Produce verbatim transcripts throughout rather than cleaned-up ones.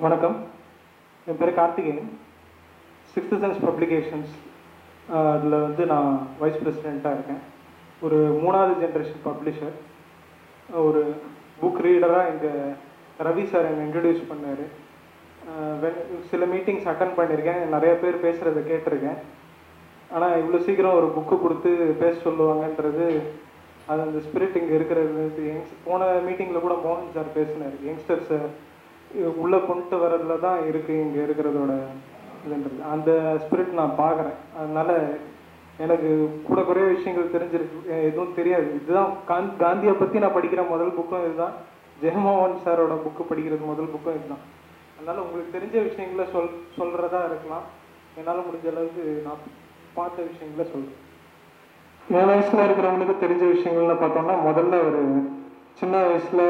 வணக்கம். என் பேர் Karthikeyan. Sixth sense publications அதில் வந்து நான் வைஸ் பிரசிடெண்ட்டாக இருக்கேன். ஒரு மூணாவது ஜென்ரேஷன் பப்ளிஷர். ஒரு புக் ரீடராக எங்கள் ரவி சார் என்னை இன்ட்ரடியூஸ் பண்ணார். சில மீட்டிங்ஸ் அட்டன் பண்ணியிருக்கேன், நிறைய பேர் பேசுகிறத கேட்டிருக்கேன். ஆனால் இவ்வளோ சீக்கிரம் ஒரு புக்கு கொடுத்து பேச சொல்லுவாங்கன்றது, அது அந்த ஸ்பிரிட் இங்கே இருக்கிறது. யங்ஸ் போன மீட்டிங்கில் கூட மோகன் சார் பேசினார், யங்ஸ்டர்ஸை உள்ளே கொண்டு வரதுல தான் இருக்குது இங்கே இருக்கிறதோட இதுன்றது. அந்த ஸ்பிரிட் நான் பார்க்குறேன். அதனால் எனக்கு கூட குறைய விஷயங்கள் தெரிஞ்சிருக்கு, எதுவும் தெரியாது. இதுதான் காந் காந்தியை பற்றி நான் படிக்கிற முதல் புக்கும் இதுதான். ஜெயமோகன் சாரோட புக்கு படிக்கிறது முதல் புக்கும் இதுதான். அதனால் உங்களுக்கு தெரிஞ்ச விஷயங்கள சொல் சொல்கிறதா இருக்கலாம். என்னால் முடிஞ்ச அளவுக்கு நான் பார்த்த விஷயங்கள சொல்கிறேன். என் வயசில் இருக்கிறவங்களுக்கு தெரிஞ்ச விஷயங்கள்னு பார்த்தோம்னா, முதல்ல ஒரு சின்ன வயசில்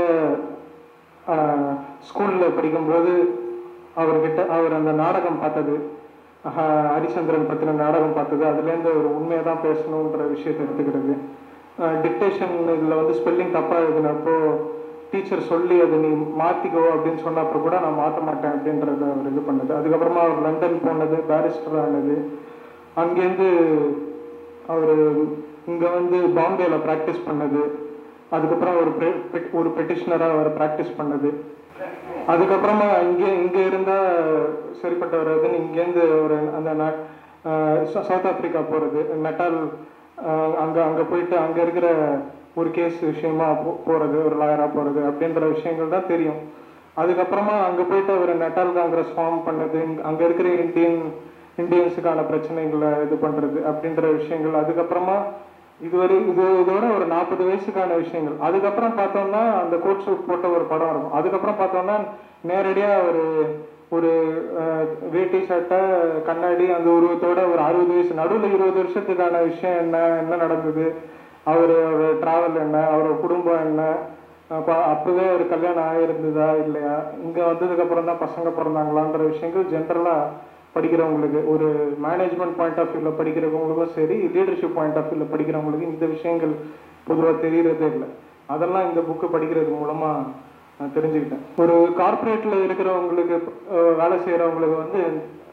ஸ்கூலில் படிக்கும்போது அவர்கிட்ட அவர் அந்த நாடகம் பார்த்தது, ஹரிச்சந்திரன் பற்றின நாடகம் பார்த்தது, அதுலேருந்து ஒரு உண்மையை தான் பேசணுன்ற விஷயத்தை எடுத்துக்கிறது. டிக்டேஷன் இதில் வந்து ஸ்பெல்லிங் தப்பாக எழுதினப்போ டீச்சர் சொல்லி அதை நீ மாற்றிக்கோ அப்படின்னு சொன்னப்போ கூட நான் மாற்ற மாட்டேன் அப்படின்றத அவர் இது பண்ணது. அதுக்கப்புறமா அவர் லண்டன் போனது, பேரிஸ்டர் ஆனது, அங்கேருந்து அவர் இங்கே வந்து பாம்பேயில் ப்ராக்டிஸ் பண்ணது, அதுக்கப்புறம் ஒரு ஒரு பெட்டிஷனராக அவர் ப்ராக்டிஸ் பண்ணது, அதுக்கப்புறமா இங்கே இங்கே இருந்தால் சரிப்பட்டு வர்றதுன்னு இங்கேருந்து ஒரு அந்த சவுத் ஆஃப்ரிக்கா போகிறது, நெட்டால் அங்கே அங்கே போயிட்டு அங்கே இருக்கிற ஒரு கேஸ் விஷயமா போ போகிறது ஒரு லாயராக போகிறது அப்படின்ற விஷயங்கள் தான் தெரியும். அதுக்கப்புறமா அங்கே போயிட்டு அவர் நெட்டால் காங்கிரஸ் ஃபார்ம் பண்ணது, அங்கே இருக்கிற இந்தியன் இந்தியன்ஸுக்கான பிரச்சனைகளை இது பண்ணுறது அப்படின்ற விஷயங்கள். அதுக்கப்புறமா இதுவரை இது இதோட ஒரு நாற்பது வயசுக்கான விஷயங்கள். அதுக்கப்புறம் பார்த்தோம்னா அந்த கோட் சூட் போட்ட ஒரு படம் இருக்கும். அதுக்கப்புறம் பார்த்தோம்னா நேரடியாக ஒரு ஒரு வேட்டி சட்டை கண்ணாடி அந்த உருவத்தோட ஒரு அறுபது வயசு நடுவில் இருபது வருஷத்துக்கான விஷயம் என்ன என்ன நடந்தது, அவர் அவர் ட்ராவல் என்ன, அவரோட குடும்பம் என்ன, அப்போவே ஒரு கல்யாணம் ஆகிருந்ததா இல்லையா, இங்கே வந்ததுக்கப்புறம் தான் பசங்க பிறந்தாங்களான்ற விஷயங்கள் ஜென்ரலாக படிக்கிறவங்களுக்கு, ஒரு மேனேஜ்மெண்ட் பாயிண்ட் ஆஃப் வியூவில் படிக்கிறவங்களுக்கும் சரி, லீடர்ஷிப் பாயிண்ட் ஆஃப் வியூவில் படிக்கிறவங்களுக்கு இந்த விஷயங்கள் பொதுவாக தெரியறதே இல்லை. அதெல்லாம் இந்த புக்கு படிக்கிறது மூலமாக நான் தெரிஞ்சுக்கிட்டேன். ஒரு கார்பரேட்டில் இருக்கிறவங்களுக்கு, வேலை செய்கிறவங்களுக்கு வந்து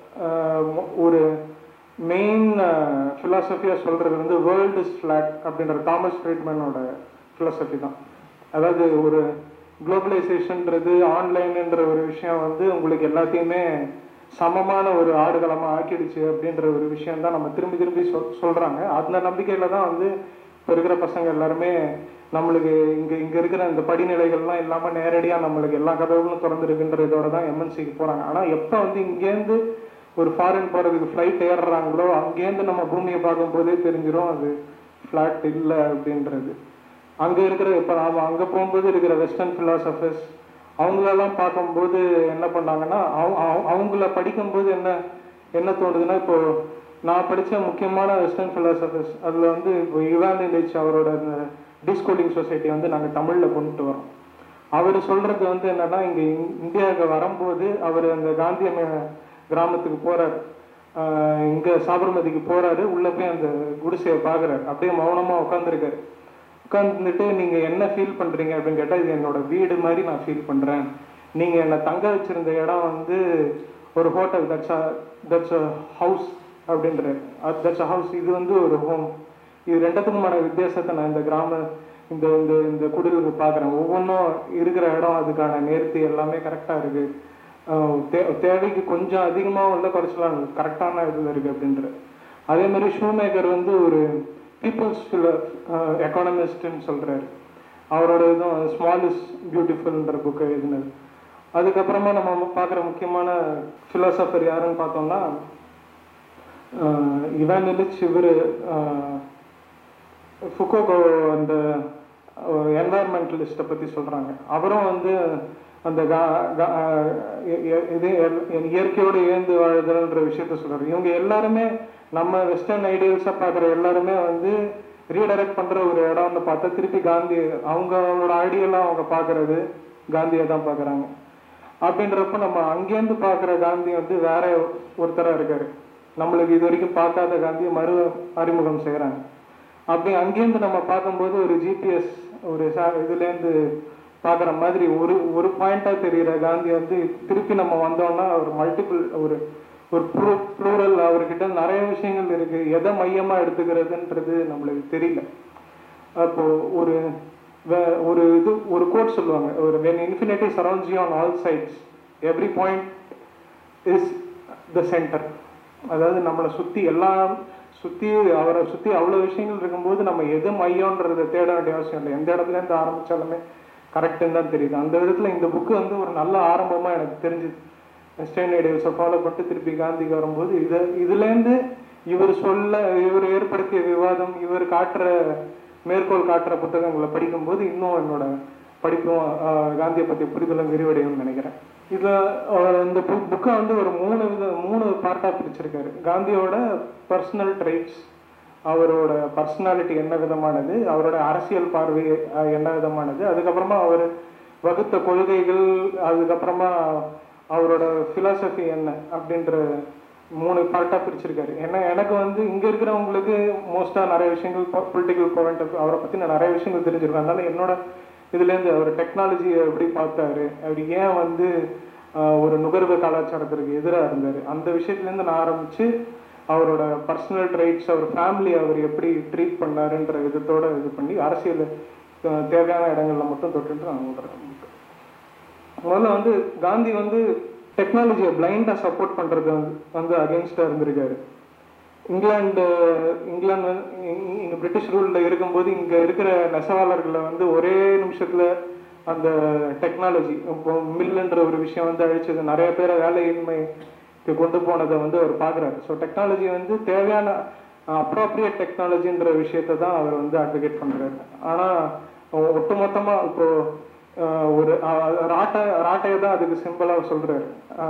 ஒரு மெயின் ஃபிலாசபியாக சொல்கிறது வந்து வேர்ல்டு இஸ் ஃப்ளாட் அப்படின்ற தாமஸ் ஃப்ரீட்மேனோட ஃபிலாசபி தான். அதாவது ஒரு குளோபலைசேஷன்ன்றது, ஆன்லைனுன்ற ஒரு விஷயம் வந்து உங்களுக்கு எல்லாத்தையுமே சமமான ஒரு ஆடுகளமாக ஆக்கிடுச்சு அப்படின்ற ஒரு விஷயம் தான் நம்ம திரும்பி திரும்பி சொல் சொல்கிறாங்க. அந்த நம்பிக்கையில் தான் வந்து இப்போ இருக்கிற பசங்க எல்லாருமே நம்மளுக்கு இங்கே இங்கே இருக்கிற இந்த படிநிலைகள்லாம் இல்லாமல் நேரடியாக நம்மளுக்கு எல்லா கதவுகளும் திறந்துருக்குன்றதோட தான் எம்என்சிக்கு போகிறாங்க. ஆனால் எப்போ வந்து இங்கேருந்து ஒரு ஃபாரின் போகிறதுக்கு ஃப்ளைட் ஏறுறாங்களோ அங்கேருந்து நம்ம பூமியை பார்க்கும்போதே தெரிஞ்சிடும் அது ஃப்ளாட் இல்லை அப்படின்றது. அங்கே இருக்கிற இப்போ நாம் அங்கே போகும்போது இருக்கிற வெஸ்டர்ன் ஃபிலாசபர்ஸ் அவங்களெல்லாம் பார்க்கும்போது என்ன பண்ணாங்கன்னா, அவங்க அவங்கள படிக்கும்போது என்ன என்ன தோணுதுன்னா, இப்போது நான் படித்த முக்கியமான வெஸ்டர்ன் ஃபிலாசபர்ஸ் அதில் வந்து இப்போ இவான் இலிச் அவரோட இந்த டிஸ்கோலிங் சொசைட்டி வந்து நாங்கள் தமிழில் கொண்டுட்டு வரோம். அவர் சொல்கிறது வந்து என்னென்னா, இங்கே இந்தியாவுக்கு வரும்போது அவர் அந்த காந்திய கிராமத்துக்கு போகிறார், இங்கே சாபர்மதிக்கு போகிறாரு, உள்ளே போய் அந்த குடிசையை பார்க்குறாரு, அப்படியே மௌனமாக உட்காந்துருக்காரு. உட்காந்துட்டு நீங்கள் என்ன ஃபீல் பண்ணுறீங்க அப்படின்னு கேட்டால், இது என்னோட வீடு மாதிரி நான் ஃபீல் பண்ணுறேன். நீங்கள் என்னை தங்க வச்சுருந்த இடம் வந்து ஒரு hotel, that's a that's a house அப்படின்றாரு. அது தட்ஸ் அ ஹவுஸ், இது வந்து ஒரு ஹோம். இது ரெண்டுத்துக்குமான வித்தியாசத்தை நான் இந்த கிராம இந்த இந்த இந்த குடிலுக்கு பார்க்குறேன். ஒவ்வொன்றும் இருக்கிற இடம், அதுக்கான நேர்த்தி எல்லாமே கரெக்டாக இருக்குது. தே தேவைக்கு கொஞ்சம் அதிகமாக உள்ள குறைச்சலாம் கரெக்டான இதில் இருக்குது அப்படின்ற. அதே மாதிரி ஷூ மேக்கர் வந்து ஒரு பீப்புள்ஸ் எக்கானமிஸ்ட்ன்னு சொல்கிறாரு. அவரோட இதுவும் ஸ்மால் இஸ் பியூட்டிஃபுல்ன்ற புக்கை எழுதினது. அதுக்கப்புறமா நம்ம பார்க்குற முக்கியமான ஃபிலாசபர் யாருன்னு பார்த்தோம்னா, இவான் இலிச். இவர் ஃபுகோகோ அந்த என்வாயர்மெண்டலிஸ்ட்டை பற்றி சொல்கிறாங்க. அவரும் வந்து அந்த இது இயற்கையோடு இயந்து வாழுதல்ன்ற விஷயத்த சொல்கிறார். இவங்க எல்லாருமே நம்ம வெஸ்டர்ன் ஐடியல்ஸாக பார்க்குற எல்லாருமே வந்து ரீடைரக்ட் பண்ணுற ஒரு இடம்னு பார்த்தா திருப்பி காந்தி அவங்களோட ஐடியெல்லாம் அவங்க பார்க்குறது காந்தியை தான் பார்க்குறாங்க. அப்படின்றப்ப நம்ம அங்கேருந்து பார்க்குற காந்தி வந்து வேற ஒருத்தராக இருக்கார். நம்மளுக்கு இது வரைக்கும் பார்க்காத காந்தியை மறு அறிமுகம் செய்கிறாங்க. அப்படி அங்கேருந்து நம்ம பார்க்கும்போது ஒரு ஜிபிஎஸ் ஒரு சா இதுலேருந்து பார்க்குற மாதிரி ஒரு ஒரு பாயிண்டாக தெரிகிற காந்தி வந்து திருப்பி நம்ம வந்தோம்னா ஒரு மல்டிபிள் ஒரு ஒரு ப்ளூ ப்ளூரல் அவர்கிட்ட நிறைய விஷயங்கள் இருக்குது. எதை மையமாக எடுத்துக்கிறதுன்றது நம்மளுக்கு தெரியல. அப்போது ஒரு வே ஒரு இது ஒரு கோட் சொல்லுவாங்க, ஒரு when infinity surrounds you on all sides every point is the centre. அதாவது நம்மளை சுற்றி எல்லாம் சுற்றி அவரை சுற்றி அவ்வளோ விஷயங்கள் இருக்கும்போது நம்ம எது மையன்றதை தேட வேண்டிய அவசியம் இல்லை. எந்த இடத்துலேருந்து ஆரம்பித்தாலுமே கரெக்டுன்னு தான் தெரியுது. அந்த விதத்தில் இந்த புக்கு வந்து ஒரு நல்ல ஆரம்பமாக எனக்கு தெரிஞ்சுது. வெஸ்டர்ன் ஐடியல்ஸை ஃபாலோ பண்ணிட்டு திருப்பி காந்திக்கு வரும்போது இதை இதுலேருந்து இவர் சொல்ல இவர் ஏற்படுத்திய விவாதம், இவர் காட்டுற மேற்கோள் காட்டுற புத்தகங்களை படிக்கும்போது இன்னும் என்னோட படிப்பும் காந்தியை பற்றி புரிதலும் விரிவடையும்னு நினைக்கிறேன். இதில் இந்த புக் புக்கை வந்து ஒரு மூணு வித மூணு பார்ட்டாக பிரிச்சிருக்காரு. காந்தியோட பர்சனல் ட்ரைட்ஸ், அவரோட பர்சனாலிட்டி என்ன விதமானது, அவரோட அரசியல் பார்வை என்ன விதமானது, அதுக்கப்புறமா அவர் வகுத்த கொள்கைகள், அதுக்கப்புறமா அவரோட ஃபிலாசபி என்ன அப்படின்ற மூணு பார்ட்டாக பிரிச்சிருக்காரு. ஏன்னா எனக்கு வந்து இங்கே இருக்கிறவங்களுக்கு மோஸ்ட்டாக நிறைய விஷயங்கள் பொலிட்டிக்கல் பாயிண்ட் ஆஃப் அவரை பற்றி நான் நிறைய விஷயங்கள் தெரிஞ்சிருக்கேன். அதனால என்னோட இதுலேருந்து அவர் டெக்னாலஜியை எப்படி பார்த்தாரு, அப்படி ஏன் வந்து ஒரு நுகர்வு கலாச்சாரத்திற்கு எதிராக இருந்தார், அந்த விஷயத்துலேருந்து நான் ஆரம்பித்து அவரோட பர்சனல் ட்ரைட்ஸ், அவர் ஃபேமிலி அவர் எப்படி ட்ரீட் பண்ணாருன்ற விதத்தோடு இது பண்ணி அரசியல் தேவையான இடங்களில் மட்டும் தொட்டுட்டு நான் சொல்கிறேன். முதல்ல வந்து காந்தி வந்து டெக்னாலஜியை பிளைண்டாக சப்போர்ட் பண்ணுறது வந்து வந்து அகென்ஸ்டாக இருந்திருக்காரு. இங்கிலாந்து இங்கிலாந்து இங்கே பிரிட்டிஷ் ரூலில் இருக்கும்போது இங்கே இருக்கிற நெசவாளர்களை வந்து ஒரே நிமிஷத்தில் அந்த டெக்னாலஜி இப்போ மில்லுன்ற ஒரு விஷயம் வந்து அழிச்சது, நிறைய பேரை வேலையின்மைக்கு கொண்டு போனதை வந்து அவர் பார்க்குறாரு. ஸோ டெக்னாலஜி வந்து தேவையான அப்ராப்ரியேட் டெக்னாலஜின்ற விஷயத்தை தான் அவர் வந்து அட்வொகேட் பண்ணுறாரு. ஆனால் ஒட்டுமொத்தமாக இப்போது ஒரு ராட்டை ராட்டையை தான் அதுக்கு சிம்பிளாக சொல்கிறாரு.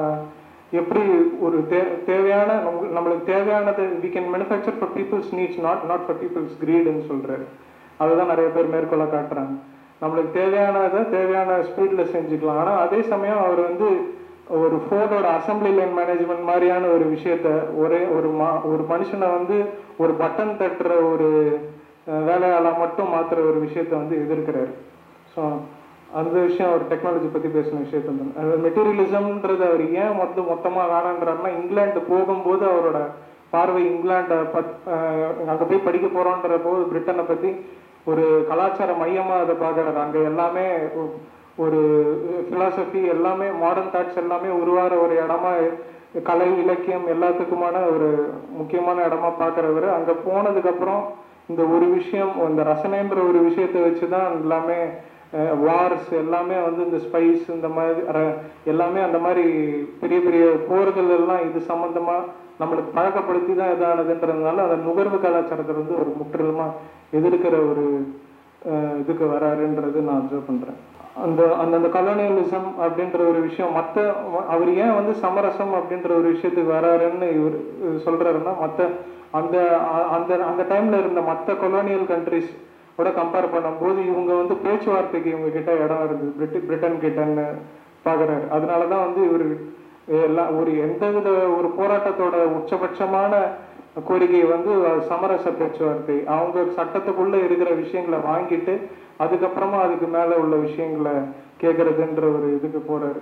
எப்படி ஒரு தே தேவையான நம்மளுக்கு தேவையானது we can manufacture for people's needs, not not for people's கிரீடுன்னு சொல்கிறாரு. அதுதான் நிறைய பேர் மேற்கொள்ள காட்டுறாங்க. நம்மளுக்கு தேவையானதை தேவையான ஸ்பீடில் செஞ்சுக்கலாம். ஆனால் அதே சமயம் அவர் வந்து ஒரு ஃபோர்டோட அசம்பிளி லைன் மேனேஜ்மெண்ட் மாதிரியான ஒரு விஷயத்த ஒரே ஒரு மா ஒரு மனுஷனை வந்து ஒரு பட்டன் தட்டுற ஒரு வேலையால் மட்டும் மாற்றுற ஒரு விஷயத்த வந்து எதிர்க்கிறாரு. ஸோ அந்த விஷயம் அவர் டெக்னாலஜி பற்றி பேசின விஷயத்த அது மெட்டீரியலிசம்ன்றது அவர் ஏன் மொத்த மொத்தமாக வேணான்றாருன்னா, இங்கிலாந்து போகும்போது அவரோட பார்வை இங்கிலாண்டை பத் அங்கே போய் படிக்க போகிறோன்ற போது பிரிட்டனை பற்றி ஒரு கலாச்சார மையமாக அதை பார்க்குறாரு. அங்கே எல்லாமே ஒரு ஃபிலாசபி எல்லாமே மாடர்ன் தாட்ஸ் எல்லாமே உருவாகிற ஒரு இடமா, கலை இலக்கியம் எல்லாத்துக்குமான ஒரு முக்கியமான இடமா பார்க்குறவர். அங்கே போனதுக்கப்புறம் இந்த ஒரு விஷயம், இந்த ரசனைன்ற ஒரு விஷயத்தை வச்சு தான் எல்லாமே வார்ஸ் எல்லாமே வந்து இந்த ஸ்பைஸ் இந்த மாதிரி எல்லாமே அந்த மாதிரி பெரிய பெரிய போர்கள் எல்லாம் இது சம்மந்தமாக நம்மளுக்கு பழக்கப்படுத்தி தான் இதானதுன்றதுனால அந்த நுகர்வு கலாச்சாரத்தை வந்து ஒரு முற்றிலுமாக எதிர்க்கிற ஒரு இதுக்கு வராருன்றது நான் அப்சர்வ் பண்ணுறேன். அந்த அந்தந்த கலோனியலிசம் அப்படின்ற ஒரு விஷயம் மற்ற அவர் ஏன் வந்து சமரசம் அப்படின்ற ஒரு விஷயத்துக்கு வராருன்னு இவர் சொல்கிறாருன்னா, மற்ற அந்த அந்த அந்த டைமில் இருந்த மற்ற கொலோனியல் கண்ட்ரிஸ் கூட கம்பேர் பண்ணும்போது இவங்க வந்து பேச்சுவார்த்தைக்கு இவங்க கிட்ட இடம் இருந்தது, பிரிட்டி பிரிட்டன் கிட்டன்னு பார்க்குறாரு. அதனால தான் வந்து இவர் எல்லாம் ஒரு எந்தவித ஒரு போராட்டத்தோட உச்சபட்சமான கோரிக்கை வந்து சமரச பேச்சுவார்த்தை, அவங்க சட்டத்துக்குள்ளே இருக்கிற விஷயங்களை வாங்கிட்டு அதுக்கப்புறமா அதுக்கு மேலே உள்ள விஷயங்களை கேட்கறதுன்ற ஒரு இதுக்கு போகிறாரு.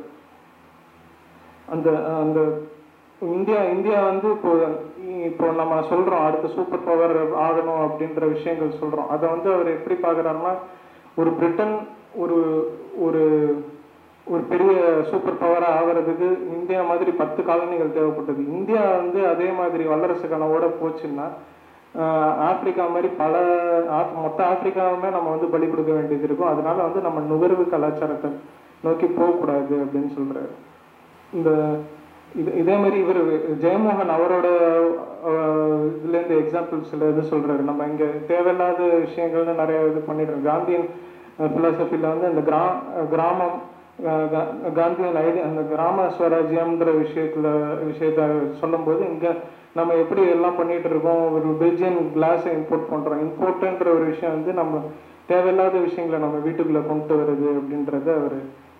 அந்த அந்த இந்தியா இந்தியா வந்து இப்போ இப்போ நம்ம சொல்கிறோம் அடுத்த சூப்பர் பவர் ஆகணும் அப்படின்ற விஷயங்கள் சொல்கிறோம். அதை வந்து அவர் எப்படி பார்க்குறாருன்னா, ஒரு பிரிட்டன் ஒரு ஒரு ஒரு பெரிய சூப்பர் பவராக ஆகிறதுக்கு இந்தியா மாதிரி பத்து காலனிகள் தேவைப்பட்டது. இந்தியா வந்து அதே மாதிரி வல்லரசு கனவோட போச்சுன்னா ஆப்பிரிக்கா மாதிரி பல மொத்த ஆப்பிரிக்காவுமே நம்ம வந்து பலி கொடுக்க வேண்டியது இருக்கும். அதனால வந்து நம்ம நுகர்வு கலாச்சாரத்தை நோக்கி போகக்கூடாது அப்படின்னு சொல்கிறாரு. இந்த இது இதே மாதிரி இவர் ஜெயமோகன் அவரோட இதுலேருந்து எக்ஸாம்பிள்ஸில் இது சொல்கிறாரு. நம்ம இங்கே தேவையில்லாத விஷயங்கள்னு நிறைய இது பண்ணிடுறோம். காந்தியன் ஃபிலாசபியில் வந்து இந்த கிரா கிராமம் காந்தியன் ஐடியா அந்த கிராம ஸ்வராஜ்யம்ன்ற விஷயத்தில் விஷயத்த சொல்லும்போது இங்கே நம்ம எப்படி எல்லாம் பண்ணிகிட்டு இருக்கோம், ஒரு பெல்ஜியன் கிளாஸை இம்போர்ட் பண்ணுறோம். இம்போர்ட்டுன்ற ஒரு விஷயம் வந்து நம்ம தேவையில்லாத விஷயங்களை நம்ம வீட்டுக்குள்ளே கொண்டு வருது அப்படின்றத அவர்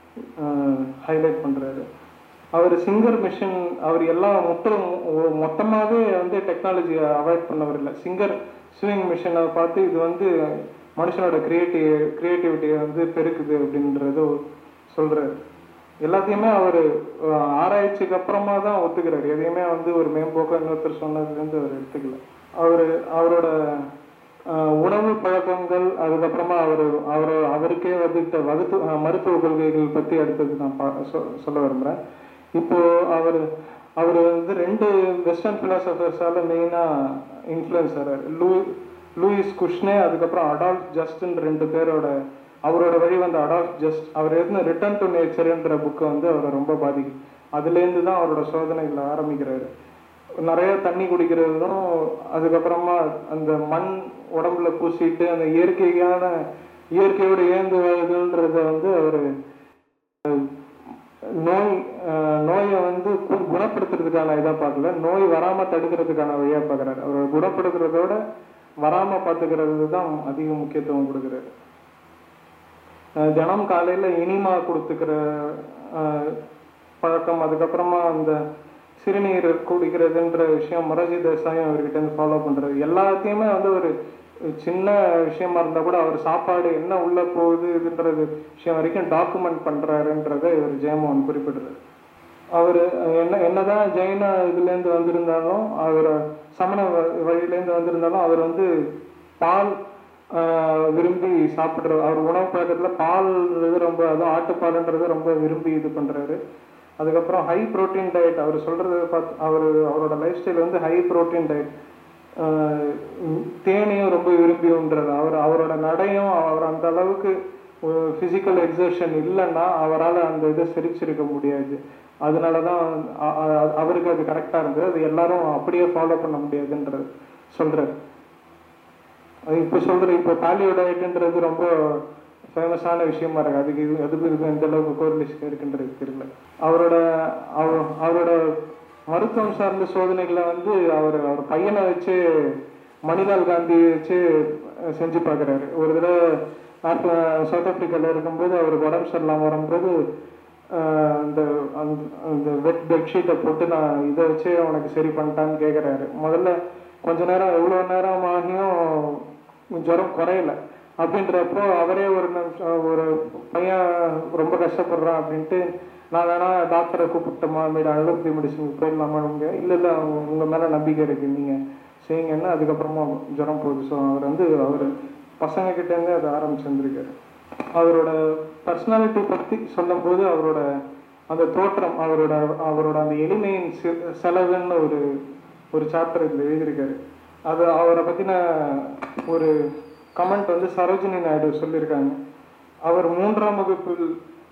ஹைலைட் பண்ணுறாரு. அவர் சிங்கர் மிஷின் அவர் எல்லாம் மொத்தம் மொத்தமாகவே வந்து டெக்னாலஜியை அவாய்ட் பண்ணவர் இல்லை. சிங்கர் ஸ்விங் மிஷினை பார்த்து இது வந்து மனுஷனோட கிரியேட்டிவ் கிரியேட்டிவிட்டியை வந்து பெருக்குது அப்படின்றது சொல்கிறார். எல்லாத்தையுமே அவர் ஆராய்ச்சிக்கு அப்புறமா தான் ஒத்துக்கிறார். எதையுமே வந்து ஒரு மேம்போக்க இன்னொருத்தர் சொன்னதுலேருந்து அவர் எடுத்துக்கல. அவர் அவரோட உணவு பழக்கங்கள், அதுக்கப்புறமா அவர் அவர் அவருக்கே வந்துட்ட வகுத்து மருத்துவ கொள்கைகள் பற்றி அடுத்தது நான் பா சொல்ல விரும்புகிறேன். இப்போது அவர் அவர் வந்து ரெண்டு வெஸ்டர்ன் ஃபிலாசபர்ஸால் மெயினாக இன்ஃப்ளூயன்ஸ் ஆகிறார். லூ லூயிஸ் குஷ்னே, அதுக்கப்புறம் அடால்ஃப் ஜஸ்ட்ன்ற ரெண்டு பேரோட அவரோட வழி வந்து அடால்ஃப் ஜஸ்ட் அவர் எழுதின ரிட்டர்ன் டு நேச்சர்ன்ற புக்கை வந்து அவரை ரொம்ப பாதிக்கும். அதுலேருந்து தான் அவரோட சோதனைகளை ஆரம்பிக்கிறாரு. நிறைய தண்ணி குடிக்கிறதும், அதுக்கப்புறமா அந்த மண் உடம்புல பூசிட்டு அந்த இயற்கையான இயற்கையோடு ஏந்து வருதுன்றத வந்து அவர் நோய் நோயை வந்து குணப்படுத்துறதுக்கான இதாக பார்க்கல, நோய் வராமல் தடுக்கிறதுக்கான வழியாக பார்க்குறாரு. அவர் குணப்படுத்துறதோட வராமல் பார்த்துக்கிறது தான் அதிக முக்கியத்துவம் கொடுக்குறாரு. தினம் காலையில் இனிமா கொடுத்துக்கிற பழக்கம், அதுக்கப்புறமா அந்த சிறுநீர் குடிக்கிறதுன்ற விஷயம் மொரார்ஜி தேசாயும் அவர்கிட்ட இருந்து ஃபாலோ பண்ணுறது. எல்லாத்தையுமே வந்து ஒரு சின்ன விஷயமா இருந்தால் கூட அவர் சாப்பாடு என்ன உள்ளே போகுது இதுன்றது விஷயம் வரைக்கும் டாக்குமெண்ட் பண்ணுறாருன்றதை இவர் ஜெயமோகன் குறிப்பிடுறாரு. அவர் என்ன என்னதான் ஜெயின இதுலேருந்து வந்திருந்தாலும், அவர் சமண வழியிலேருந்து வந்திருந்தாலும், அவர் வந்து பால் விரும்பி சாப்பிட்ற அவர் உணவு பழக்கத்தில் பால் இது ரொம்ப, அதுவும் ஆட்டுப்பாலுன்றது ரொம்ப விரும்பி இது பண்ணுறாரு. அதுக்கப்புறம் ஹை ப்ரோட்டீன் டயட் அவர் சொல்கிறது பார்த்து அவர் அவரோட லைஃப் ஸ்டைல் வந்து ஹை ப்ரோட்டீன் டயட். தேனையும் ரொம்ப விரும்பி உண்றாரு. அவர் அவரோட நடையும் அவர் அந்த அளவுக்கு ஃபிசிக்கல் எக்ஸர்ஷன் இல்லைன்னா அவரால் அந்த இதை சிரிச்சிருக்க முடியாது. அதனால தான் அவருக்கு அது கரெக்டாக இருந்தது. அது எல்லாரும் அப்படியே ஃபாலோ பண்ண முடியாதுன்றது சொல்கிறார். இப்போ சொல்கிற இப்போ பாலியோ டயட்டுன்றது ரொம்ப ஃபேமஸான விஷயமா இருக்கு. அதுக்கு இது அதுக்கு இது எந்த அளவுக்கு கோரிலேஷன் இருக்குன்றது தெரியல. அவரோட அவர் அவரோட மருத்துவம் சார்ந்த சோதனைகளை வந்து அவர் அவர் பையனை வச்சு மணிலால் காந்தி வச்சு செஞ்சு பார்க்குறாரு. ஒரு தடவை நாட்டு சவுத் ஆப்பிரிக்காவில் இருக்கும்போது அவருக்கு உடம்பு சரியில்லாமல் வரும்போது அந்த அந்த வெட் பெட்ஷீட்டை போட்டு நான் இதை வச்சு அவனுக்கு சரி பண்ணிட்டான்னு கேட்குறாரு. முதல்ல கொஞ்ச நேரம் எவ்வளோ நேரம் ஆகியும் ஜுரம் குறையல. அப்படின்றப்போ அவரே ஒரு நிமிஷம் ஒரு பையன் ரொம்ப கஷ்டப்படுறான் அப்படின்ட்டு நான் வேணா டாக்டரை கூப்பிட்டோமா மீது அலோபதி மெடிசனுக்கு போயிடலாமா? அவங்க இல்லை இல்லை அவங்க உங்கள் மேலே நம்பிக்கை இருக்குது, நீங்கள் செய்யுங்கன்னா அதுக்கப்புறமா ஜுரம் போகுது. ஸோ அவர் வந்து அவர் பசங்கக்கிட்டேருந்து அதை ஆரம்பிச்சுருந்துருக்காரு. அவரோட பர்சனாலிட்டி பற்றி சொல்லும்போது அவரோட அந்த தோற்றம், அவரோட அவரோட அந்த எளிமையின் செலவுன்னு ஒரு ஒரு சாப்டர் இதில் எழுதியிருக்காரு. அது அவரை பற்றின ஒரு கமெண்ட் வந்து சரோஜினி நாயுடு சொல்லியிருக்காங்க. அவர் மூன்றாம் வகுப்பில்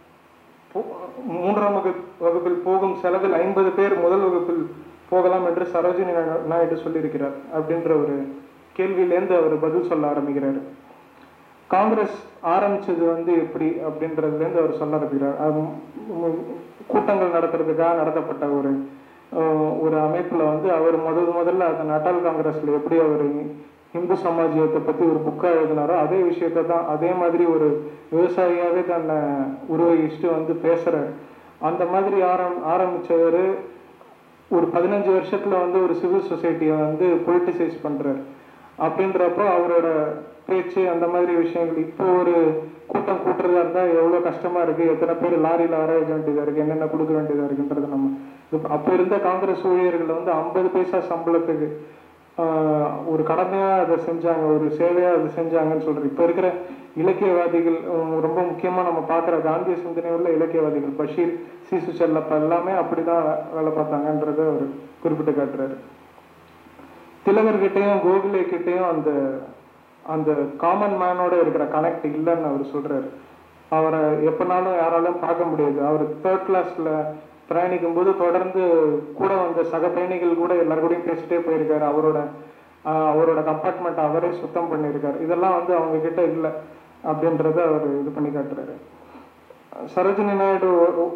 மூன்றாம் வகுப்பு வகுப்பில் போகும் செலவில் ஐம்பது பேர் முதல் வகுப்பில் போகலாம் என்று சரோஜினி நாயுடு சொல்லியிருக்கிறார் அப்படின்ற ஒரு கேள்வியிலேருந்து அவர் பதில் சொல்ல ஆரம்பிக்கிறார். காங்கிரஸ் ஆரம்பிச்சது வந்து எப்படி அப்படின்றதுலேருந்து அவர் சொல்ல ஆரம்பிக்கிறார். கூட்டங்கள் நடத்துறதுக்காக நடத்தப்பட்ட ஒரு ஒரு அமைப்பில் வந்து அவர் முதல் முதல்ல அந்த அட்டால் காங்கிரஸில் எப்படி அவர் இந்து சமாஜியத்தை பற்றி ஒரு புக்காக எழுதினாரோ அதே விஷயத்தை தான் அதே மாதிரி ஒரு விவசாயியாகவே தன்னை உருவகிச்சுட்டு வந்து பேசுகிறார். அந்த மாதிரி ஆரம் ஆரம்பித்தவர் ஒரு பதினஞ்சு வருஷத்தில் வந்து ஒரு சிவில் சொசைட்டியை வந்து பொலிட்டிசைஸ் பண்ணுறார். அப்படின்றப்போ அவரோட பேச்சு அந்த மாதிரி விஷயங்கள் இப்போ ஒரு கூட்டம் கூட்டுறதா இருந்தால் எவ்வளோ கஷ்டமாக இருக்குது, எத்தனை பேர் லாரியில் வர வைக்க வேண்டியதாக இருக்குது, என்னென்ன கொடுக்க வேண்டியதாக இருக்குன்றது நம்ம அப்போ இருந்த காங்கிரஸ் ஊழியர்கள் வந்து ஐம்பது பைசா சம்பளத்துக்கு ஒரு கடமையாக அதை செஞ்சாங்க, ஒரு சேவையாக அதை செஞ்சாங்கன்னு சொல்கிறேன். இப்போ இருக்கிற இலக்கியவாதிகள் ரொம்ப முக்கியமாக நம்ம பார்க்குற காந்திய சிந்தனை உள்ள இலக்கியவாதிகள் பஷீர், சீசு செல்லப்பா எல்லாமே அப்படி தான் வேலை பார்த்தாங்கன்றத அவர் குறிப்பிட்டு காட்டுறாரு. திலகர்கிட்டையும் கோகுலேக்கிட்டையும் அந்த அந்த காமன் மேனோட இருக்கிற கனெக்ட் இல்லைன்னு அவர் சொல்கிறாரு. அவரை எப்போனாலும் யாராலும் பார்க்க முடியாது. அவர் தேர்ட் கிளாஸில் பிரயாணிக்கும் போது தொடர்ந்து கூட வந்த சக பயணிகள் கூட எல்லாருக்கூடையும் பேசிட்டே போயிருக்காரு. அவரோட அவரோட கம்பார்ட்மெண்ட் அவரே சுத்தம் பண்ணியிருக்காரு. இதெல்லாம் வந்து அவங்க கிட்ட இல்லை அப்படின்றத அவர் இது பண்ணி காட்டுறாரு. சரோஜினி நாயுடு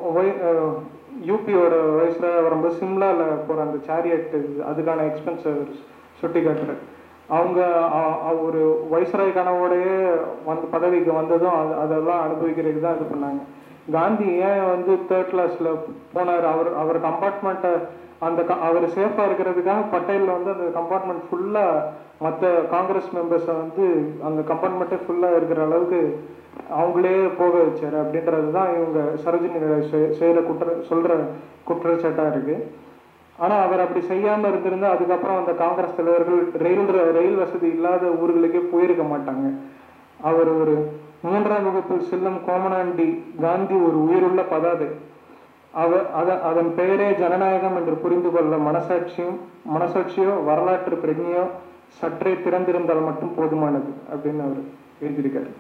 யூபியோட வயசில் வரும்போது சிம்லாவில் போகிற அந்த சேரியட் அதுக்கான எக்ஸ்பென்ஸ் அவர் சுட்டி காட்டுறாரு. அவங்க ஒரு வைஸ்ராய் கனவோடையே வந்து பதவிக்கு வந்ததும் அது அதெல்லாம் அனுபவிக்கிறதுக்கு தான் இது பண்ணாங்க. காந்தி ஏன் வந்து தேர்ட் கிளாஸ்ல போனார், அவர் அவர் கம்பார்ட்மெண்ட்டை அந்த அவர் சேஃபா இருக்கிறதுக்காக பட்டேலில் வந்து அந்த கம்பார்ட்மெண்ட் ஃபுல்லா மற்ற காங்கிரஸ் மெம்பர்ஸை வந்து அந்த கம்பார்ட்மெண்ட்டே ஃபுல்லா இருக்கிற அளவுக்கு அவங்களே போக வச்சாரு அப்படின்றது தான் இவங்க சரோஜினி செய்யற குற்ற சொல்ற குற்றச்சாட்டா இருக்கு. ஆனா அவர் அப்படி செய்யாம இருந்திருந்தா அதுக்கப்புறம் அந்த காங்கிரஸ் தலைவர்கள் ரயில் ரயில் வசதி இல்லாத ஊர்களுக்கே போயிருக்க மாட்டாங்க. அவர் ஒரு மூன்றாம் வகுப்பில் செல்லும் கோமனாண்டி காந்தி ஒரு உயிருள்ள பதாதை. அவர் அத அதன் பெயரே ஜனநாயகம் என்று புரிந்து கொள்ள மனசாட்சியும் மனசாட்சியோ வரலாற்று பிரஜையோ சற்றே திறந்திருந்தால் மட்டும் போதுமானது அப்படின்னு அவர் எழுதியிருக்காரு.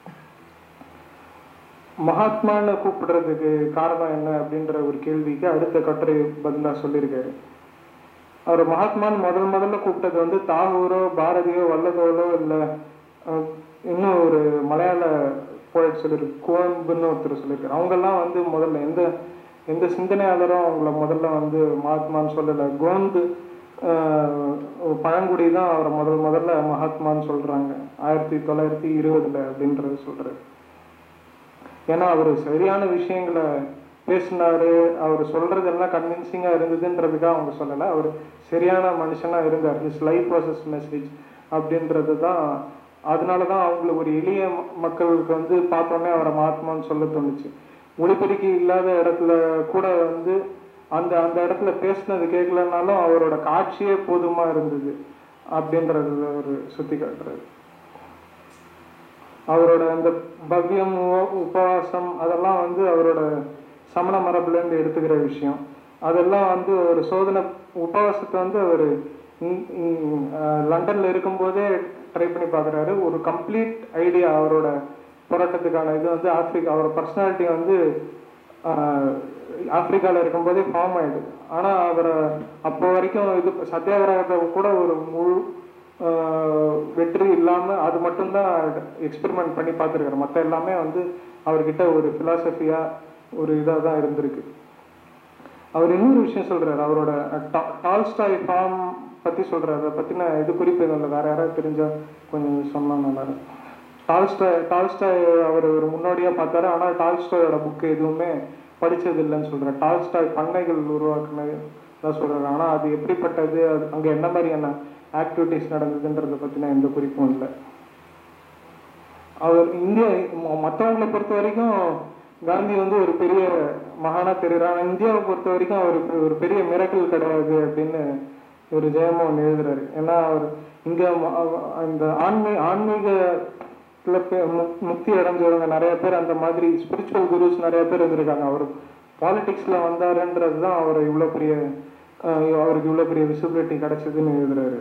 மகாத்மான்னு கூப்பிடுறதுக்கு காரணம் என்ன அப்படின்ற ஒரு கேள்விக்கு அடுத்த கட்டுரை பதிலா சொல்லியிருக்காரு. அவர் மகாத்மான்னு முதல் முதல்ல கூப்பிட்டது வந்து தாகூரோ பாரதியோ வல்லதோலோ இல்லை இன்னும் ஒரு மலையாள போய்ட் சொல்லியிருக்கு, கோயம்புன்னு ஒருத்தர் சொல்லியிருக்காரு. அவங்கெல்லாம் வந்து முதல்ல எந்த எந்த சிந்தனையாளரும் அவங்கள முதல்ல வந்து மகாத்மான்னு சொல்லலை. கோந்து பழங்குடி தான் அவரை முதல் முதல்ல மகாத்மான்னு சொல்றாங்க ஆயிரத்தி தொள்ளாயிரத்தி இருபதுல அப்படின்றது சொல்றாரு. ஏன்னா அவர் சரியான விஷயங்களை பேசினாரு, அவர் சொல்றதெல்லாம் கன்வின்சிங்கா இருந்ததுன்றதுக்காக அவங்க சொல்லலை, அவர் சரியான மனுஷனா இருந்தார். ஹிஸ் லைஃப் ப்ராசஸ் மெசேஜ் அப்படின்றது தான். அதனாலதான் அவங்களுக்கு ஒரு எளிய மக்களுக்கு வந்து பார்த்தோன்னே அவரை மகாத்மான்னு சொல்ல தோணுச்சு. ஒளிபெருக்கி இல்லாத இடத்துல கூட வந்து அந்த அந்த இடத்துல பேசினது கேட்கலனாலும் அவரோட காட்சியே போதுமா இருந்தது அப்படின்றது ஒரு சுத்தி காட்டுறது. அவரோட அந்த பவ்யம் உபவாசம் அதெல்லாம் வந்து அவரோட சமண மரபுல இருந்து எடுத்துக்கிற விஷயம். அதெல்லாம் வந்து ஒரு சோதனை உபவாசத்தை வந்து அவர் லண்டன்ல இருக்கும்போதே ட்ரை பண்ணி பார்க்குறாரு. ஒரு கம்ப்ளீட் ஐடியா அவரோட போராட்டத்துக்கான இது வந்து ஆப்பிரிக்கா அவரோட பர்சனாலிட்டி வந்து ஆப்பிரிக்காவில் இருக்கும்போதே ஃபார்ம் ஆயிடுது. ஆனால் அவரை அப்போ வரைக்கும் இது சத்தியாகிரகத்தை கூட ஒரு முழு வெற்றி இல்லாமல் அது மட்டும்தான் எக்ஸ்பெரிமெண்ட் பண்ணி பார்த்துருக்காரு. மற்ற எல்லாமே வந்து அவர்கிட்ட ஒரு ஃபிலாசபியா ஒரு இதாக தான் இருந்திருக்கு. அவர் இன்னொரு விஷயம் சொல்றாரு, அவரோட டால்ஸ்டாய் ஃபார்ம் பத்தி சொல்றாரு. அதை பத்தின இது குறிப்பு இல்லை, வேற யாராவது தெரிஞ்சா கொஞ்சம் சொன்னா நல்லா இருக்கும். டால்ஸ்டாய் டால்ஸ்டாய் அவர் ஒரு முன்னோடியா பார்த்தாரு, ஆனால் டால்ஸ்டாயோட புக்கு எதுவுமே படிச்சது இல்லைன்னு சொல்றாரு. டால்ஸ்டாய் பண்ணைகள் உருவாக்குனது தான் சொல்றாரு. ஆனா அது எப்படிப்பட்டது, அது அங்க என்ன மாதிரியான ஆக்டிவிட்டிஸ் நடந்ததுன்றதை பத்தின எந்த குறிப்பும் இல்லை. அவர் இந்தியா மற்றவங்களை பொறுத்த வரைக்கும் காந்தி வந்து ஒரு பெரிய மகானா தெரியுறாங்க. இந்தியாவை பொறுத்த வரைக்கும் அவருக்கு ஒரு பெரிய மிரக்கல் கிடையாது அப்படின்னு ஒரு ஜெயமோகன் எழுதுறாரு. ஏன்னா அவர் இங்க இந்த ஆன்மீ ஆன்மீகத்துல முக்தி அடைஞ்சவங்க நிறைய பேர், அந்த மாதிரி ஸ்பிரிச்சுவல் குருஸ் நிறைய பேர் இருந்திருக்காங்க. அவர் பாலிடிக்ஸ்ல வந்தாருன்றது தான் அவர் இவ்வளவு பெரிய அவருக்கு இவ்வளவு பெரிய விசிபிலிட்டி கிடைச்சதுன்னு எழுதுறாரு.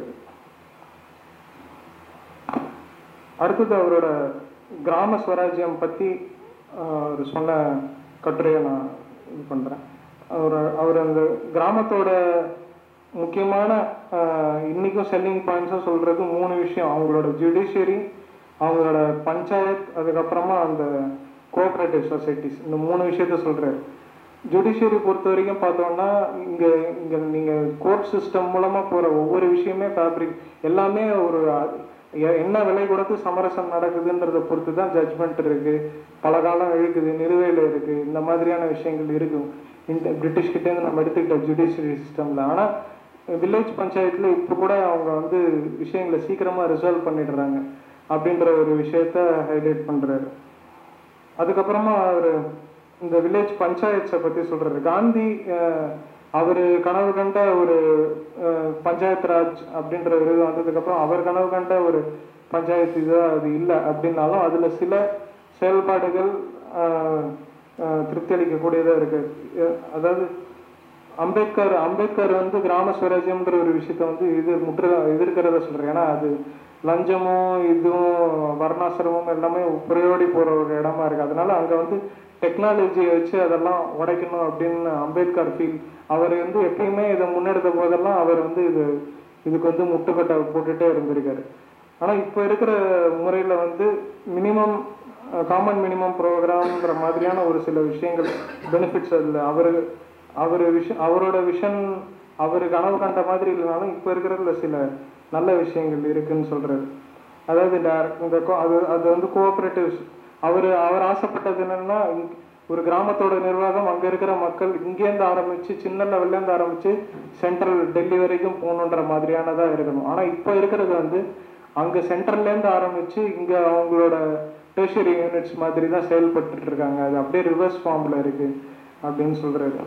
அடுத்தது அவரோட கிராம ஸ்வராஜ்யம் பத்தி அவர் சொன்ன கட்டுரையை நான் இது பண்றேன். அவர் அவர் அந்த கிராமத்தோட முக்கியமான இன்னைக்கும் செல்லிங் பாயிண்ட்ஸும் சொல்றது மூணு விஷயம். அவங்களோட ஜுடிஷியரி, அவங்களோட பஞ்சாயத், அதுக்கப்புறமா அந்த கோஆபரேட்டிவ் சொசைட்டிஸ். இந்த மூணு விஷயத்த சொல்றாரு. ஜுடிஷியரி பொறுத்த வரைக்கும் பார்த்தோம்னா இங்க இங்க நீங்க கோர்ட் சிஸ்டம் மூலமா போற ஒவ்வொரு விஷயமே ஃபேப்ரிக் எல்லாமே ஒரு என்ன விலை கொடுத்து சமரசம் நடக்குதுன்றதை பொறுத்து தான் ஜட்ஜ்மெண்ட் இருக்கு. பல காலம் இழுக்குது, நிறுவையில் இருக்கு, இந்த மாதிரியான விஷயங்கள் இருக்கும் இந்த பிரிட்டிஷ் கிட்டே இருந்து நம்ம எடுத்துக்கிட்ட ஜுடிஷியரி சிஸ்டம்ல. ஆனா வில்லேஜ் பஞ்சாயத்துல இப்ப கூட அவங்க வந்து விஷயங்களை சீக்கிரமா ரிசால்வ் பண்ணிடுறாங்க அப்படின்ற ஒரு விஷயத்த ஹைலைட் பண்றாரு. அதுக்கப்புறமா அவரு இந்த வில்லேஜ் பஞ்சாயத்தை பத்தி சொல்றாரு. காந்தி அவரு கனவு கண்ட ஒரு பஞ்சாயத்து ராஜ் அப்படின்ற ஒரு இது வந்ததுக்கு அப்புறம் அவர் கனவு கண்ட ஒரு பஞ்சாயத்து இது அது இல்லை அப்படின்னாலும் அதுல சில செயல்பாடுகள் திருப்தி அளிக்கக்கூடியதா இருக்கு. அதாவது அம்பேத்கர் அம்பேத்கர் வந்து கிராம ஸ்வராஜ்யம்ன்ற ஒரு விஷயத்த வந்து இது முற்று எதிர்க்கிறத சொல்றேன். ஏன்னா அது லஞ்சமும் இதுவும் வர்ணாசிரமும் எல்லாமே புறையோடி போற ஒரு இடமா இருக்கு. அதனால அங்க வந்து டெக்னாலஜியை வச்சு அதெல்லாம் உடைக்கணும் அப்படின்னு அம்பேத்கர் ஃபீல். அவர் வந்து எப்பயுமே இதை முன்னெடுத்த போதெல்லாம் அவர் வந்து இது இதுக்கு வந்து முட்டுக்கட்டை போட்டுட்டே இருந்திருக்காரு. ஆனா இப்ப இருக்கிற முறையில வந்து மினிமம் காமன் மினிமம் ப்ரோக்ராம்ன்ற மாதிரியான ஒரு சில விஷயங்கள் பெனிஃபிட்ஸ் அதில் அவரு அவரு விஷன் அவரோட விஷன் அவரு கனவு கண்ட மாதிரி இல்லைனாலும் இப்ப இருக்கிறதுல சில நல்ல விஷயங்கள் இருக்குன்னு சொல்றாரு. அதாவது இந்த அது அது வந்து கோஆபரேட்டிவ்ஸ் அவர் அவர் ஆசைப்பட்டது என்னன்னா ஒரு கிராமத்தோட நிர்வாகம் அங்கே இருக்கிற மக்கள் இங்கேருந்து ஆரம்பித்து சின்ன லெவல்லேருந்து ஆரம்பித்து சென்ட்ரல் டெல்லி வரைக்கும் போகணுன்ற மாதிரியானதாக இருக்கணும். ஆனால் இப்போ இருக்கிறது வந்து அங்கே சென்ட்ரல்லேருந்து ஆரம்பித்து இங்கே அவங்களோட டெர்ஷரி யூனிட்ஸ் மாதிரி தான் செயல்பட்டு இருக்காங்க. அது அப்படியே ரிவர்ஸ் ஃபார்மில் இருக்குது அப்படின்னு சொல்கிறது.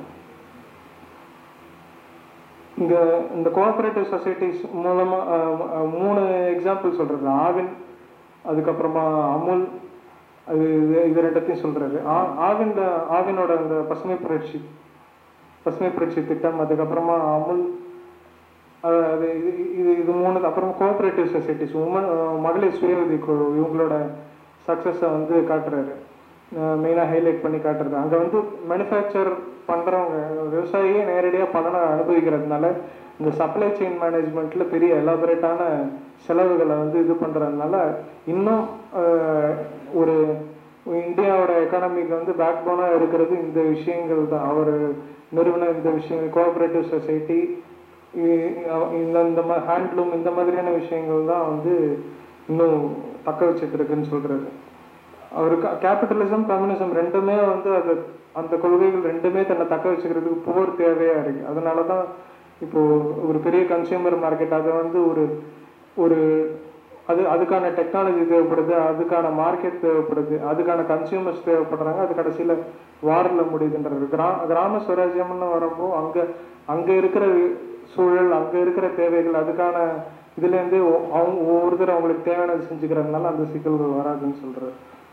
இங்கே இந்த கோஆப்ரேட்டிவ் சொசைட்டிஸ் மூலமாக மூணு எக்ஸாம்பிள் சொல்கிறது. ஆவின், அதுக்கப்புறமா அமுல், அது இது இது ரெண்டத்தையும் சொல்கிறாரு. ஆ ஆவின் ஆவினோட அந்த பசுமை புரட்சி பசுமை புரட்சி திட்டம், அதுக்கப்புறமா அமுல், அது இது இது இது மூணு. அப்புறம் கோஆப்ரேட்டிவ் சொசைட்டிஸ், உமன் மகளிர் சுய உதவி குழு, இவங்களோட சக்ஸஸை வந்து காட்டுறாரு, மெயினாக ஹைலைட் பண்ணி காட்டுறது. அங்கே வந்து மேனுஃபேக்சர் பண்ணுறவங்க விவசாயியே நேரடியாக பலனை அனுபவிக்கிறதுனால இந்த சப்ளை செயின் மேனேஜ்மெண்ட்டில் பெரிய எலாபரேட்டான செலவுகளை வந்து இது பண்ணுறதுனால இன்னும் ஒரு இந்தியாவோட எக்கானமிக்கு வந்து பேக் போனாக இருக்கிறது இந்த விஷயங்கள் தான். அவர் நிறுவன இந்த விஷயங்கள் கோஆப்ரேட்டிவ் சொசைட்டி, இந்த இந்த மா ஹேண்ட்லூம், இந்த மாதிரியான விஷயங்கள் தான் வந்து இன்னும் தக்க வச்சுட்டு இருக்குன்னு சொல்கிறது. அவருக்கு கேபிட்டலிசம் கம்யூனிசம் ரெண்டுமே வந்து அது அந்த கொள்கைகள் ரெண்டுமே தன்னை தக்க வச்சுக்கிறதுக்கு போர் தேவையாக இருக்குது. அதனால தான் இப்போது ஒரு பெரிய கன்சியூமர் மார்க்கெட், அதை வந்து ஒரு ஒரு அது அதுக்கான டெக்னாலஜி தேவைப்படுது, அதுக்கான மார்க்கெட் தேவைப்படுது, அதுக்கான கன்சியூமர்ஸ் தேவைப்படுறாங்க. அது கடைசியில் வாரில் முடியுதுன்றது. கிரா கிராம சுவராஜ்யம்னு வரப்போ அங்கே அங்கே இருக்கிற சூழல், அங்கே இருக்கிற தேவைகள், அதுக்கான இதுலேருந்து அவங்க ஒவ்வொருத்தரும் அவங்களுக்கு தேவையானது செஞ்சுக்கிறதுனால அந்த சிக்கல்கள் வராதுன்னு சொல்கிறார்.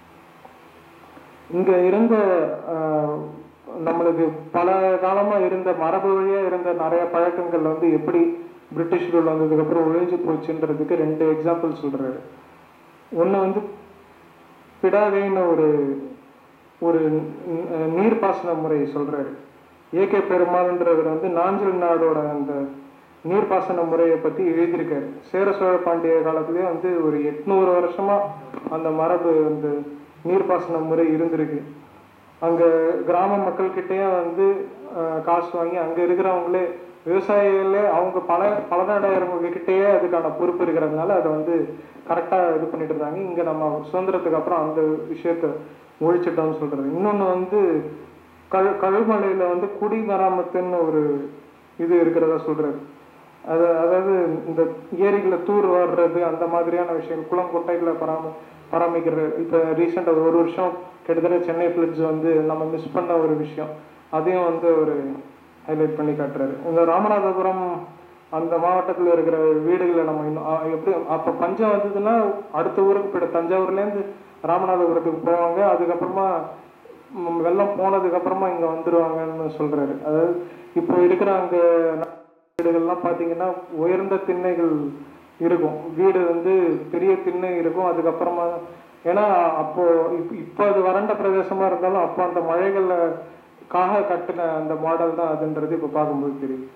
இங்கே இருந்த நம்மளுக்கு பல காலமாக இருந்த மரபு வழியாக இருந்த நிறைய பழக்கங்கள் வந்து எப்படி பிரிட்டிஷ் ரூல் வந்ததுக்கப்புறம் ஒழிஞ்சு போச்சுன்றதுக்கு ரெண்டு எக்ஸாம்பிள் சொல்கிறாரு. ஒன்று வந்து பிடாவேன்னு ஒரு ஒரு நீர்ப்பாசன முறை சொல்கிறாரு. ஏகே பெருமாள்ன்றவர் வந்து நாஞ்சில் நாடோட அந்த நீர்ப்பாசன முறையை பற்றி எழுதியிருக்காரு. சேர சோழ பாண்டிய காலத்துலேயே வந்து ஒரு எட்நூறு வருஷமாக அந்த மரபு அந்த நீர்ப்பாசன முறை இருந்திருக்கு. அங்கே கிராம மக்கள்கிட்டயே வந்து காசு வாங்கி அங்கே இருக்கிறவங்களே விவசாயிகளே அவங்க பல பலனடைகிறவங்ககிட்டயே அதுக்கான பொறுப்பு இருக்கிறதுனால அதை வந்து கரெக்டாக இது பண்ணிட்டு இருந்தாங்க. இங்கே நம்ம சுதந்திரத்துக்கு அப்புறம் அந்த விஷயத்த ஒழிச்சிட்டோம்னு சொல்கிறது. இன்னொன்று வந்து கழு கழுமலையில் வந்து குடிமராமத்துன்னு ஒரு இது இருக்கிறதா சொல்கிறாரு. அது அதாவது இந்த ஏரிகளை தூர் வாடுறது, அந்த மாதிரியான விஷயம், குளம் குட்டைகளை பராம பராமரிக்கிறது. இப்போ ரீசெண்டாக ஒரு வருஷம் கிட்டத்தட்ட சென்னை ஃப்ளட்ஸ் வந்து நம்ம மிஸ் பண்ண ஒரு விஷயம், அதையும் வந்து ஒரு ஹைலைட் பண்ணி காட்டுறாரு. இந்த ராமநாதபுரம் அந்த மாவட்டத்தில் இருக்கிற வீடுகளை நம்ம இன்னும் எப்படி அப்போ பஞ்சம் வந்ததுன்னா அடுத்த ஊருக்கு போய்ட்டு தஞ்சாவூர்லேருந்து ராமநாதபுரத்துக்கு போவாங்க, அதுக்கப்புறமா வெள்ளம் போனதுக்கப்புறமா இங்கே வந்துடுவாங்கன்னு சொல்கிறாரு. அதாவது இப்போ இருக்கிற அங்கே வீடுகள்லாம் பார்த்தீங்கன்னா உயர்ந்த திண்ணைகள் இருக்கும், வீடு வந்து பெரிய திண்ணை இருக்கும். அதுக்கப்புறமா ஏன்னா அப்போ இப்போ இப்போ அது வறண்ட பிரதேசமாக இருந்தாலும் அப்போ அந்த மழைகளில் காக கட்டின அந்த மாடல் தான் அதுன்றது இப்போ பார்க்கும்போது தெரியும்.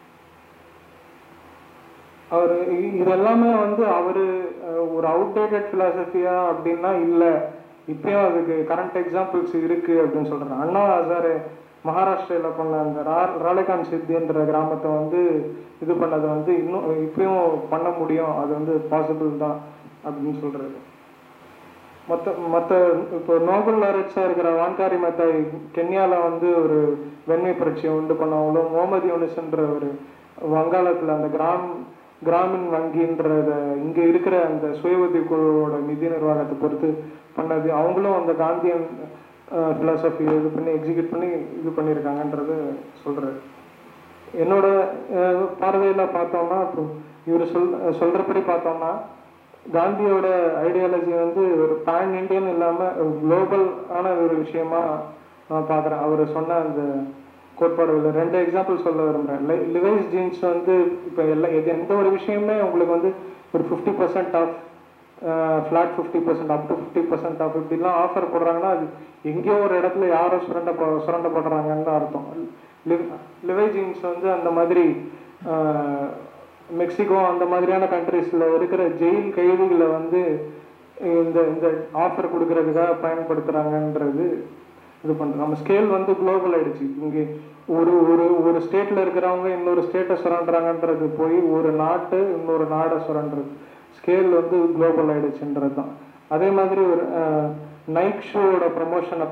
அவர் இதெல்லாமே வந்து அவர் ஒரு அவுடேட்டட் ஃபிலாசபியா அப்படின்னா இல்லை, இப்பயும் அதுக்கு கரண்ட் எக்ஸாம்பிள்ஸ் இருக்கு அப்படின்னு சொல்றாங்க. அண்ணா ஹசாரே மகாராஷ்டிராவில் பண்ண அந்த ரா ராலேகான் சித்தின்ற கிராமத்தை வந்து இது பண்ணதை வந்து இன்னும் இப்பயும் பண்ண முடியும், அது வந்து பாசிபிள் தான் அப்படின்னு சொல்றது. மற்ற மற்ற இப்போ நோபல் லாரட்ஸாக இருக்கிற வான்காரி மத்தாய் கென்யாவில் வந்து ஒரு வெண்மை புரட்சியை உண்டு பண்ணவங்களும், முகமது யூனிஸ்ன்ற ஒரு வங்காளத்தில் அந்த கிராம் கிராமின் வங்கின்றத இங்கே இருக்கிற அந்த சுய உதவி குழுவோட நிதி நிர்வாகத்தை பொறுத்து பண்ணது, அவங்களும் அந்த காந்தியன் ஃபிலாசபி இது பண்ணி எக்ஸிக்யூட் பண்ணி இது பண்ணியிருக்காங்கன்றது சொல்கிறார். என்னோட பார்வையில் பார்த்தோம்னா இப்போ இவர் சொல் சொல்கிறபடி பார்த்தோம்னா காந்தியோட ஐடியாலஜி வந்து ஒரு பேன் இண்டியன் இல்லாமல் குளோபல் ஆன ஒரு விஷயமா நான் பார்க்குறேன். அவர் சொன்ன அந்த கோட்பாடுகள் ரெண்டு எக்ஸாம்பிள் சொல்ல விரும்புகிறேன். லை லிவைஸ் ஜீன்ஸ் வந்து இப்போ எல்லா எது எந்த ஒரு விஷயமே உங்களுக்கு வந்து ஒரு fifty percent off flat fifty percent up to fifty percent off இப்படிலாம் ஆஃபர் போடுறாங்கன்னா அது எங்கேயோ ஒரு இடத்துல யாரோ சுரண்ட சுரண்ட போடுறாங்கன்னு அர்த்தம். லிவ் லிவை ஜீன்ஸ் வந்து அந்த மாதிரி மெக்சிகோ அந்த மாதிரியான கண்ட்ரீஸில் இருக்கிற ஜெயில் கைதிகளை வந்து இந்த இந்த ஆஃபர் கொடுக்கறதுக்காக பயன்படுத்துகிறாங்கன்றது இது பண்ணுறோம். நம்ம ஸ்கேல் வந்து குளோபல் ஆகிடுச்சு. இங்கே ஒரு ஒரு ஒரு ஸ்டேட்டில் இருக்கிறவங்க இன்னொரு ஸ்டேட்டை சுரண்டுறாங்கன்றது போய் ஒரு நாட்டு இன்னொரு நாடை சுரண்டுறது, ஸ்கேல் வந்து குளோபல் ஆகிடுச்சுன்றது தான். அதே மாதிரி ஒரு நைக் ஷூவோட ப்ரமோஷனை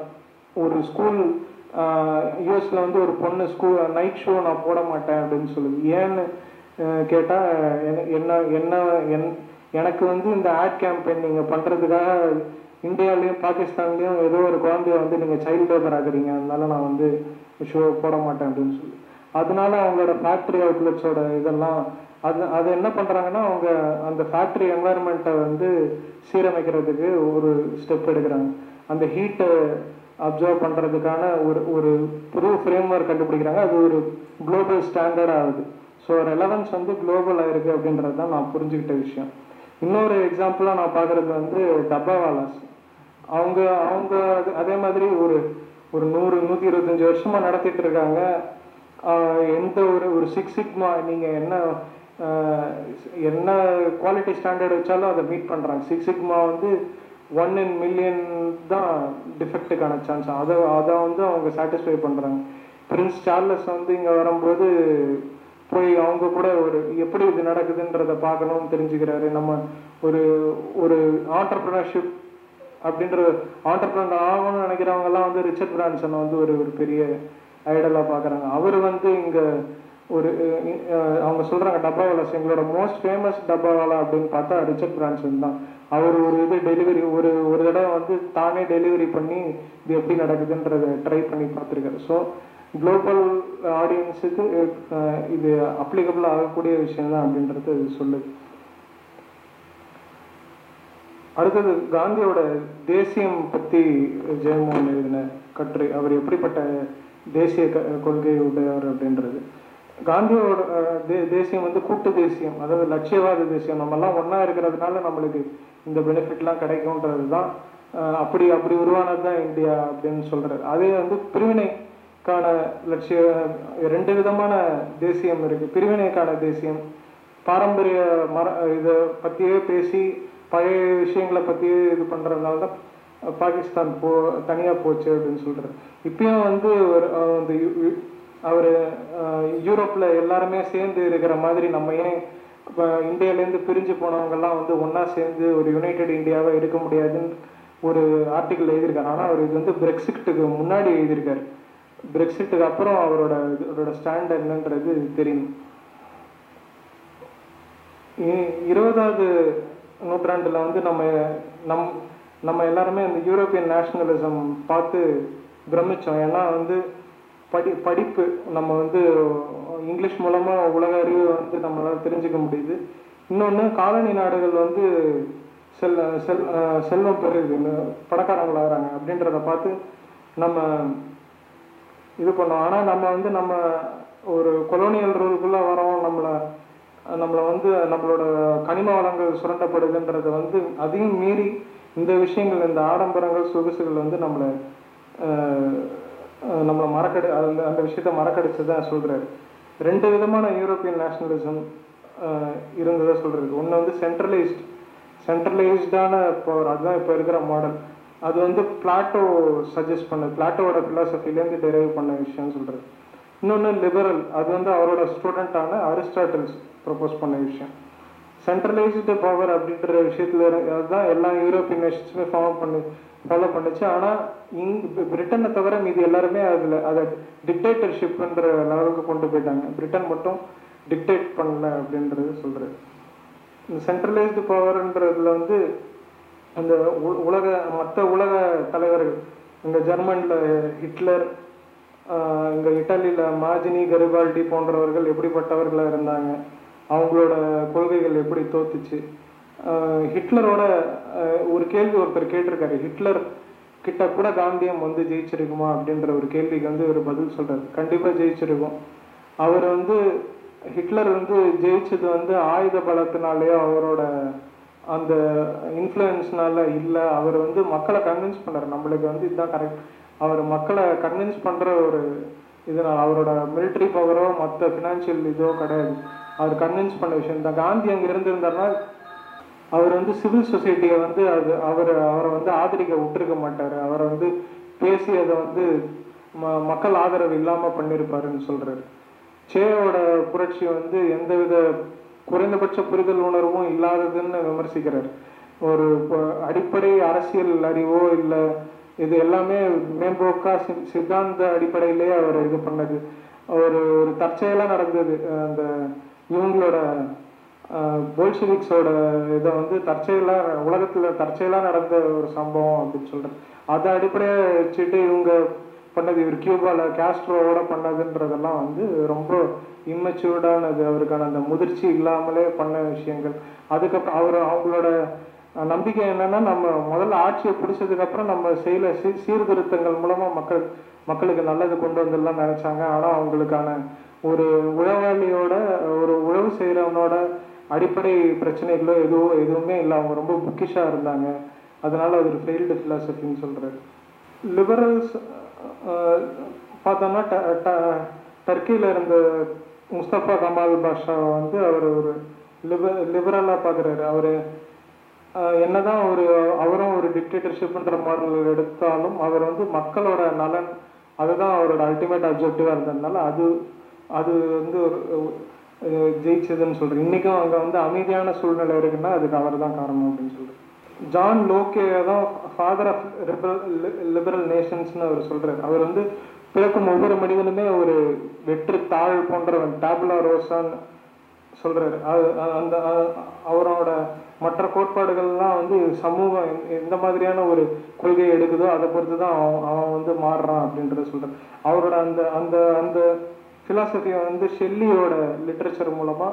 ஒரு ஸ்கூல் யூஎஸில் வந்து ஒரு பொண்ணு ஸ்கூல் நைட் ஷோ நான் போட மாட்டேன் அப்படின்னு சொல்லுது. ஏன்னு கேட்டால் என்ன என்ன என் எனக்கு வந்து இந்த ஆட் கேம்பெயின் நீங்கள் பண்ணுறதுக்காக இந்தியாவிலையும் பாகிஸ்தான்லேயும் ஏதோ ஒரு குழந்தைய வந்து நீங்கள் சைல்டு லேபர் ஆகுறீங்க, அதனால நான் வந்து ஷோ போட மாட்டேன் அப்படின்னு சொல்லி. அதனால அவங்களோட ஃபேக்ட்ரி அவுட்லெட்ஸோட இதெல்லாம் அது அது என்ன பண்ணுறாங்கன்னா அவங்க அந்த ஃபேக்ட்ரி என்வாயர்மெண்ட்டை வந்து சீரமைக்கிறதுக்கு ஒரு ஸ்டெப் எடுக்கிறாங்க. அந்த ஹீட்டை அப்சர்வ் பண்ணுறதுக்கான ஒரு ஒரு புது ஃப்ரேம் ஒர்க் கண்டுபிடிக்கிறாங்க. அது ஒரு குளோபல் ஸ்டாண்டர்ட் ஆகுது. ஸோ ரெலவன்ஸ் வந்து குளோபல் ஆயிருக்கு அப்படின்றது தான் நான் புரிஞ்சுக்கிட்ட விஷயம். இன்னொரு எக்ஸாம்பிளாக நான் பார்க்குறது வந்து டப்பாவாலாஸ். அவங்க அவங்க அதே மாதிரி ஒரு ஒரு நூறு நூற்றி இருபத்தஞ்சி வருஷமாக நடத்திட்டு இருக்காங்க. எந்த ஒரு ஒரு சிக்ஸ் சிக்மா நீங்கள் என்ன என்ன குவாலிட்டி ஸ்டாண்டர்ட் வச்சாலும் அதை மீட் பண்ணுறாங்க. சிக்ஸ் சிக்மா வந்து ஒன் இன் மில்லியன் தான் டிஃபெக்ட்டுக்கான சான்ஸ். அதை அதை வந்து அவங்க சாட்டிஸ்ஃபை பண்ணுறாங்க. பிரின்ஸ் சார்லஸ் வந்து இங்கே வரும்போது போய் அவங்க கூட ஒரு எப்படி இது நடக்குதுன்றதை பார்க்கணும்னு தெரிஞ்சுக்கிறாரு. நம்ம ஒரு ஒரு ஆண்டர்ப்ரனர்ஷிப் அப்படின்ற ஆண்டர்ப்ரனர் ஆகணும்னு நினைக்கிறவங்கலாம் வந்து ரிச்சர்ட் பிரான்சனை வந்து ஒரு ஒரு பெரிய ஐடலாக பார்க்குறாங்க. அவர் வந்து இங்கே ஒரு அவங்க சொல்கிறாங்க டப்பாவாலாஸ் எங்களோட மோஸ்ட் ஃபேமஸ் டப்பாவாலா அப்படின்னு பார்த்தா ரிச்சர்ட் பிரான்சன் தான். அவர் ஒரு இது டெலிவரி ஒரு ஒரு தடவை வந்து தானே டெலிவரி பண்ணி இது எப்படி நடக்குதுன்றதை ட்ரை பண்ணி பார்த்துருக்காரு. ஸோ குளோபல் ஆடியன்ஸுக்கு இது அப்ளிகபிள் ஆகக்கூடிய விஷயம் தான் அப்படின்றது சொல்லுது. அடுத்தது காந்தியோட தேசியம் பற்றி ஜெயமோகன் எழுதின கட்டுரை. அவர் எப்படிப்பட்ட தேசிய க கொள்கை உடையவர் அப்படின்றது. காந்தியோட தே தேசியம் வந்து கூட்டு தேசியம், அதாவது லட்சியவாத தேசியம். நம்மெல்லாம் ஒன்றா இருக்கிறதுனால நம்மளுக்கு இந்த பெனிஃபிட்லாம் கிடைக்கும்ன்றது தான். அப்படி அப்படி உருவானது தான் இந்தியா அப்படின்னு சொல்கிறார். அதே வந்து பிரிவினைக்கான லட்சிய ரெண்டு விதமான தேசியம் இருக்குது. பிரிவினைக்கான தேசியம் பாரம்பரிய மர இதை பற்றியே பேசி பழைய விஷயங்களை பற்றியே இது பண்ணுறதுனால தான் பாகிஸ்தான் போ தனியாக போச்சு அப்படின்னு சொல்கிறார். இப்பயும் வந்து ஒரு அந்த அவர் யூரோப்பில் எல்லாருமே சேர்ந்து இருக்கிற மாதிரி நம்ம ஏன் இப்போ இந்தியாவிலேருந்து பிரிஞ்சு போனவங்கெல்லாம் வந்து ஒன்றா சேர்ந்து ஒரு யுனைடெட் இந்தியாவாக இருக்க முடியாதுன்னு ஒரு ஆர்டிக்கிள் எழுதியிருக்காரு. ஆனால் அவர் இது வந்து பிரெக்சிட்டுக்கு முன்னாடி எழுதியிருக்காரு. பிரெக்சிட்டுக்கு அப்புறம் அவரோட அவரோட ஸ்டாண்ட் என்னன்றது தெரியும். இருபதாவது நூற்றாண்டில் வந்து நம்ம நம் நம்ம எல்லாருமே இந்த யூரோப்பியன் நேஷ்னலிசம் பார்த்து பிரமிச்சோம். ஏன்னா வந்து படி படிப்பு நம்ம வந்து இங்கிலீஷ் மூலமாக உலக அறிவு வந்து நம்மளால் தெரிஞ்சுக்க முடியுது. இன்னொன்று காலனி நாடுகள் வந்து செல் செல் செல்வம் பெறுது, பணக்காரங்களாகிறாங்க அப்படின்றத பார்த்து நம்ம இது பண்ணோம். ஆனால் நம்ம வந்து நம்ம ஒரு கொலோனியல் ரூலுக்குள்ளே வரோம். நம்மளை நம்மளை வந்து நம்மளோட கனிம வளங்கள் சுரண்டப்படுதுன்றதை வந்து அதையும் மீறி இந்த விஷயங்கள் இந்த ஆடம்பரங்கள் சொகுசுகள் வந்து நம்மளை நம்மளை மறக்கடி அந்த அந்த விஷயத்த மறக்கடிச்சு தான் சொல்கிறாரு. ரெண்டு விதமான யூரோப்பியன் நேஷ்னலிசம் இருந்ததாக சொல்கிறது. ஒன்று வந்து சென்ட்ரலைஸ்ட் சென்ட்ரலைஸ்டான பவர், அதுதான் இப்போ இருக்கிற மாடல். அது வந்து பிளாட்டோ சஜஸ்ட் பண்ண பிளாட்டோட ஃபிலாசபிலேருந்து டெரைவ் பண்ண விஷயம்னு சொல்கிறது. இன்னொன்று லிபரல், அது வந்து அவரோட ஸ்டூடெண்ட்டான அரிஸ்டாட்டில்ஸ் ப்ரப்போஸ் பண்ண விஷயம். சென்ட்ரலைஸ்டு பவர் அப்படின்ற விஷயத்தில் அதுதான் எல்லா யூரோப்பியன் நேஷன்ஸுமே ஃபாலோ பண்ணி ஃபாலோ பண்ணுச்சு. ஆனால் இங் பிரிட்டனை தவிர மீது எல்லாருமே அதில் அதை டிக்டேட்டர்ஷிப்ன்ற லெவலுக்கு கொண்டு போயிட்டாங்க. பிரிட்டன் மட்டும் டிக்டேட் பண்ணல அப்படின்றது சொல்கிறது. இந்த சென்ட்ரலைஸ்டு பவர்ன்றதுல வந்து அந்த உலக மற்ற உலக தலைவர்கள், இங்கே ஜெர்மனியில் ஹிட்லர், இங்கே இட்டாலியில் மாஜினி கரிபால்டி போன்றவர்கள் எப்படிப்பட்டவர்களாக இருந்தாங்க, அவங்களோட கொள்கைகள் எப்படி தோத்துச்சு. ஹிட்லரோட ஒரு கேள்வி ஒருத்தர் கேட்டிருக்காரு, ஹிட்லர் கிட்ட கூட காந்தியம் வந்து ஜெயிச்சிருக்குமா அப்படின்ற ஒரு கேள்விக்கு வந்து ஒரு பதில் சொல்கிறார். கண்டிப்பாக ஜெயிச்சிருக்கும். அவர் வந்து ஹிட்லர் வந்து ஜெயிச்சது வந்து ஆயுத பலத்தினாலேயோ அவரோட அந்த இன்ஃப்ளூயன்ஸ்னால இல்லை. அவர் வந்து மக்களை கன்வின்ஸ் பண்ணார், நம்மளுக்கு வந்து இதுதான் கரெக்ட். அவர் மக்களை கன்வின்ஸ் பண்ணுற ஒரு இதனால் அவரோட மிலிட்ரி பவரோ மற்ற ஃபினான்ஷியல் இதோ கிடையாது. அவர் கன்வின்ஸ் பண்ண விஷயம் தான். காந்தி அங்கே இருந்திருந்தாருன்னா அவர் வந்து சிவில் சொசைட்டியை வந்து அது அவர் அவரை வந்து ஆதரிக்க விட்டுருக்க மாட்டார். அவரை வந்து பேசி அதை வந்து ம மக்கள் ஆதரவு இல்லாமல் பண்ணியிருப்பாருன்னு சொல்கிறாரு. சேயோட புரட்சி வந்து எந்தவித குறைந்தபட்ச புரிதல் உணர்வும் இல்லாததுன்னு விமர்சிக்கிறார். ஒரு அடிப்படை அரசியல் அறிவோ இல்லை இது எல்லாமே மேம்போக்கா சி சித்தாந்த அடிப்படையிலே அவர் இது பண்ணது. ஒரு ஒரு தற்செயலாக நடந்தது. அந்த இவங்களோட போல்ஷிவிக்ஸோட இதை வந்து தற்செயலாக உலகத்தில் தற்செயலாக நடந்த ஒரு சம்பவம் அப்படின்னு சொல்கிறேன். அதை அடிப்படையாக வச்சுட்டு இவங்க பண்ணது, இவர் கியூபாவில் கேஸ்ட்ரோவோட பண்ணதுன்றதெல்லாம் வந்து ரொம்ப இம்மெச்சூர்டானது. அவருக்கான அந்த முதிர்ச்சி இல்லாமலே பண்ண விஷயங்கள். அதுக்கப்புறம் அவர் அவங்களோட நம்பிக்கை என்னன்னா, நம்ம முதல்ல ஆட்சியை பிடிச்சதுக்கப்புறம் நம்ம செய்யல சீ சீர்திருத்தங்கள் மூலமாக மக்கள் மக்களுக்கு நல்லது கொண்டு வந்துடலாம் நினச்சாங்க. ஆனால் அவங்களுக்கான ஒரு உழவாளியோட ஒரு உழவு செய்கிறவனோட அடிப்படை பிரச்சனைகளோ எதுவும் எதுவுமே இல்லை. அவங்க ரொம்ப புக்கிஷாக இருந்தாங்க. அதனால அது ஒரு ஃபெயில்டு ஃபிலாசபின்னு சொல்கிறாரு. லிபரல்ஸ் பார்த்தோம்னா டர்க்கியில் இருந்த முஸ்தபா கமால் பாஷாவை வந்து அவர் ஒரு லிப லிபரலாக பார்க்குறாரு. அவர் என்னதான் ஒரு அவரும் ஒரு டிக்டேட்டர்ஷிப்ன்ற மாடல் எடுத்தாலும் அவர் வந்து மக்களோட நலன் அதுதான் அவரோட அல்டிமேட் அப்ஜெக்டிவாக இருந்ததுனால அது அது வந்து ஒரு ஜெயிச்சதுன்னு சொல்கிறேன். இன்றைக்கும் அங்கே வந்து அமைதியான சூழ்நிலை இருக்குன்னா அதுக்கு அவர் தான் காரணம் அப்படின்னு சொல்கிறேன். ஜான் லோக்கே தான் ஃபாதர் ஆஃப் லிபரல் லிபரல் நேஷன்ஸ்னு அவர் சொல்கிறார். அவர் வந்து பிறக்கும் ஒவ்வொரு மனிதனுமே ஒரு வெற்று தாழ் போன்றவன், டேபுலா ரோசான்னு சொல்கிறாரு. அது அந்த அவரோட மற்ற கோட்பாடுகள்லாம் வந்து சமூகம் எந்த மாதிரியான ஒரு கொள்கையை எடுக்குதோ அதை பொறுத்து தான் அவன் அவன் வந்து மாறுறான் அப்படின்றத சொல்கிறார். அவரோட அந்த அந்த அந்த ஃபிலாசபியை வந்து ஷெல்லியோட லிட்ரேச்சர் மூலமாக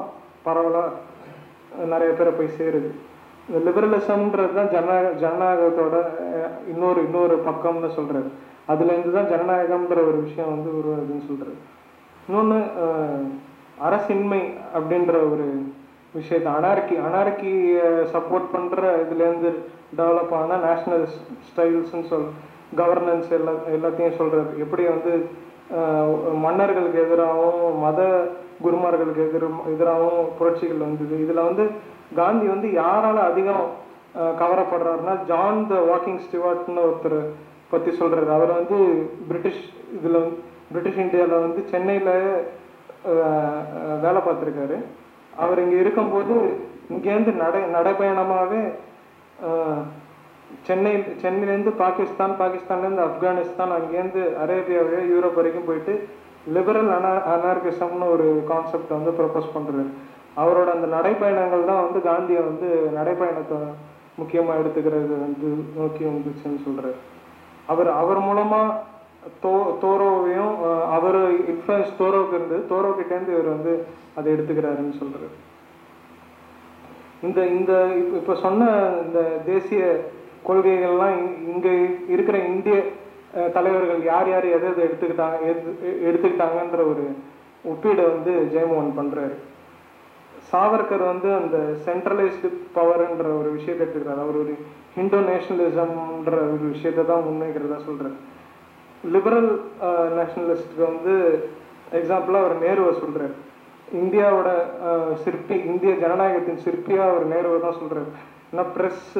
பரவலாக நிறைய பேரை போய் சேருது. இந்த லிபரலிசம்ன்றது தான் ஜனநாயக ஜனநாயகத்தோட இன்னொரு இன்னொரு பக்கம்னு சொல்கிறாரு. அதுலேருந்து தான் ஜனநாயகம்ன்ற ஒரு விஷயம் வந்து உருவாகுதுன்னு சொல்கிறாரு. இன்னொன்று அரசின்மை அப்படின்ற ஒரு விஷயத்தை அனார்கி அனார்கியை சப்போர்ட் பண்ணுற இதுலேருந்து டெவலப் ஆனால் நேஷ்னல் ஸ்டைல்ஸ்ன்னு சொல் கவர்னன்ஸ் எல்லா எல்லாத்தையும் சொல்கிறது. எப்படி வந்து மன்னர்களுக்கு எதிராகவும் மத குருமார்களுக்கு எதிர எதிராகவும் புரட்சிகள் வந்தது. இதில் வந்து காந்தி வந்து யாரால் அதிகம் கவரப்படுறாருன்னா ஜான் த வாக்கிங் ஸ்டிவார்ட்னு ஒருத்தர் பற்றி சொல்கிறாரு. அவர் வந்து பிரிட்டிஷ் இதில் வந்து பிரிட்டிஷ் இந்தியாவில் வந்து சென்னையில் வேலை பார்த்துருக்காரு. அவர் இங்கே இருக்கும்போது இங்கேருந்து நடை நடைபயணமாகவே சென்னை சென்னையிலேருந்து பாகிஸ்தான், பாகிஸ்தான்லேருந்து ஆப்கானிஸ்தான், அங்கேருந்து அரேபியாவே யூரோப் வரைக்கும் போயிட்டு லிபரல் அனா அனார்கிசம்னு ஒரு கான்செப்டை வந்து ப்ரப்போஸ் பண்ணுறாரு. அவரோட அந்த நடைப்பயணங்கள் தான் வந்து காந்தியை வந்து நடைப்பயணத்தை முக்கியமாக எடுத்துக்கிறது வந்து நோக்கி வந்துச்சுன்னு சொல்கிறார். அவர் அவர் மூலமாக தோ தோரோவையும் அவர் இன்ஃப்ளூயன்ஸ் தோரோவுக்கு இருந்து தோரோக்கிட்டேருந்து இவர் வந்து அதை எடுத்துக்கிறாருன்னு சொல்கிறார். இந்த இந்த இப்போ சொன்ன இந்த தேசிய கொள்கைகள்லாம் இங்கே இருக்கிற இந்திய தலைவர்கள் யார் யார் எதை எதை எடுத்துக்கிட்டாங்க எடுத்துக்கிட்டாங்கன்ற ஒரு ஒப்பீடை வந்து ஜெயமோகன் பண்ணுறாரு. சாவர்கர் வந்து அந்த சென்ட்ரலைஸ்டு பவர்ன்ற ஒரு விஷயத்தை எடுத்துக்கிறார். அவர் ஒரு ஹிந்து நேஷனலிசம்ன்ற ஒரு விஷயத்தை தான் முன்வைக்கிறதா சொல்கிறார். லிபரல் நேஷனலிஸ்டுக்கு வந்து எக்ஸாம்பிளாக அவர் நேருவை சொல்கிறார். இந்தியாவோட சிற்பி, இந்திய ஜனநாயகத்தின் சிற்பியாக அவர் நேருவை தான் சொல்கிறார். ஏன்னா ப்ரெஸ்ஸு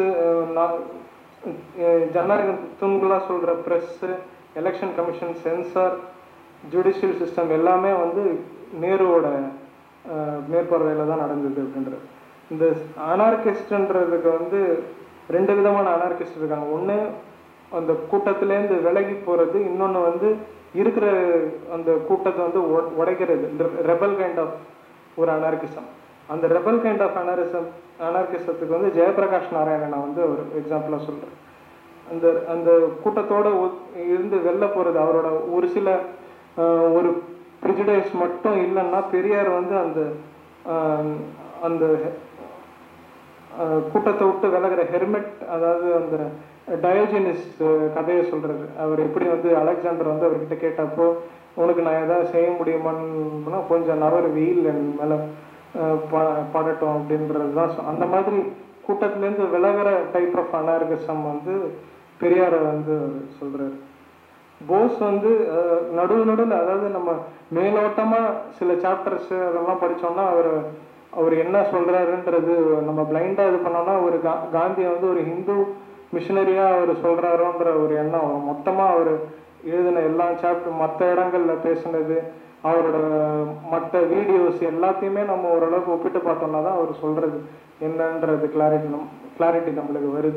ஜனநாயக தூண்களாக சொல்கிற press, election commission, censor, judicial system எல்லாமே வந்து நேருவோட மேற்பார்வையில் தான் நடந்தது அப்படின்றது. இந்த அனார்கிஸ்ட்ன்றதுக்கு வந்து ரெண்டு விதமான அனார்கிஸ்ட் இருக்காங்க. ஒன்று அந்த கூட்டத்திலேருந்து விலகி போகிறது, இன்னொன்று வந்து இருக்கிற அந்த கூட்டத்தை வந்து உடைக்கிறது, இந்த ரெபல் கைண்ட் ஆஃப் ஒரு அனார்கிசம். அந்த ரெபல் கைண்ட் ஆஃப் அனாரிசம் அனார்கிசத்துக்கு வந்து ஜெயபிரகாஷ் நாராயணனை வந்து ஒரு எக்ஸாம்பிளாக சொல்கிறேன். அந்த அந்த கூட்டத்தோடு இருந்து வெளில போகிறது அவரோட ஒரு சில ஒரு ப்ரிஜுடைஸ் மட்டும் இல்லைன்னா பெரியார் வந்து அந்த அந்த கூட்டத்தை விட்டு விலகிற ஹெர்மெட், அதாவது அந்த டயோஜினிஸ் கதையை சொல்கிறாரு. அவர் எப்படி வந்து அலெக்சாண்டர் வந்து அவர்கிட்ட கேட்டப்போ உனக்கு நான் எதாவது செய்ய முடியுமான்னா கொஞ்சம் நவர் வெயில் என் மேலே ப படட்டும் அப்படின்றது தான். அந்த மாதிரி கூட்டத்திலேருந்து விலகிற டைப் ஆஃப் அனார்கிசம் வந்து பெரியாரை வந்து சொல்கிறாரு. போஸ் வந்து நடுவு நடுவில், அதாவது நம்ம மேலோட்டமாக சில சாப்டர்ஸ் அதெல்லாம் படித்தோம்னா அவர் அவர் என்ன சொல்கிறாருன்றது நம்ம பிளைண்டாக இது பண்ணோம்னா ஒரு கா காந்தியை வந்து ஒரு ஹிந்து மிஷினரியாக அவர் சொல்கிறாரோன்ற ஒரு எண்ணம் வரும். மொத்தமாக அவர் எழுதின எல்லா சாப்டர், மற்ற இடங்களில் பேசுனது, அவரோட மற்ற வீடியோஸ் எல்லாத்தையுமே நம்ம ஓரளவுக்கு ஒப்பிட்டு பார்த்தோம்னா தான் அவர் சொல்கிறது என்னன்றது கிளாரிட்டி நம் கிளாரிட்டி நம்மளுக்கு வருது.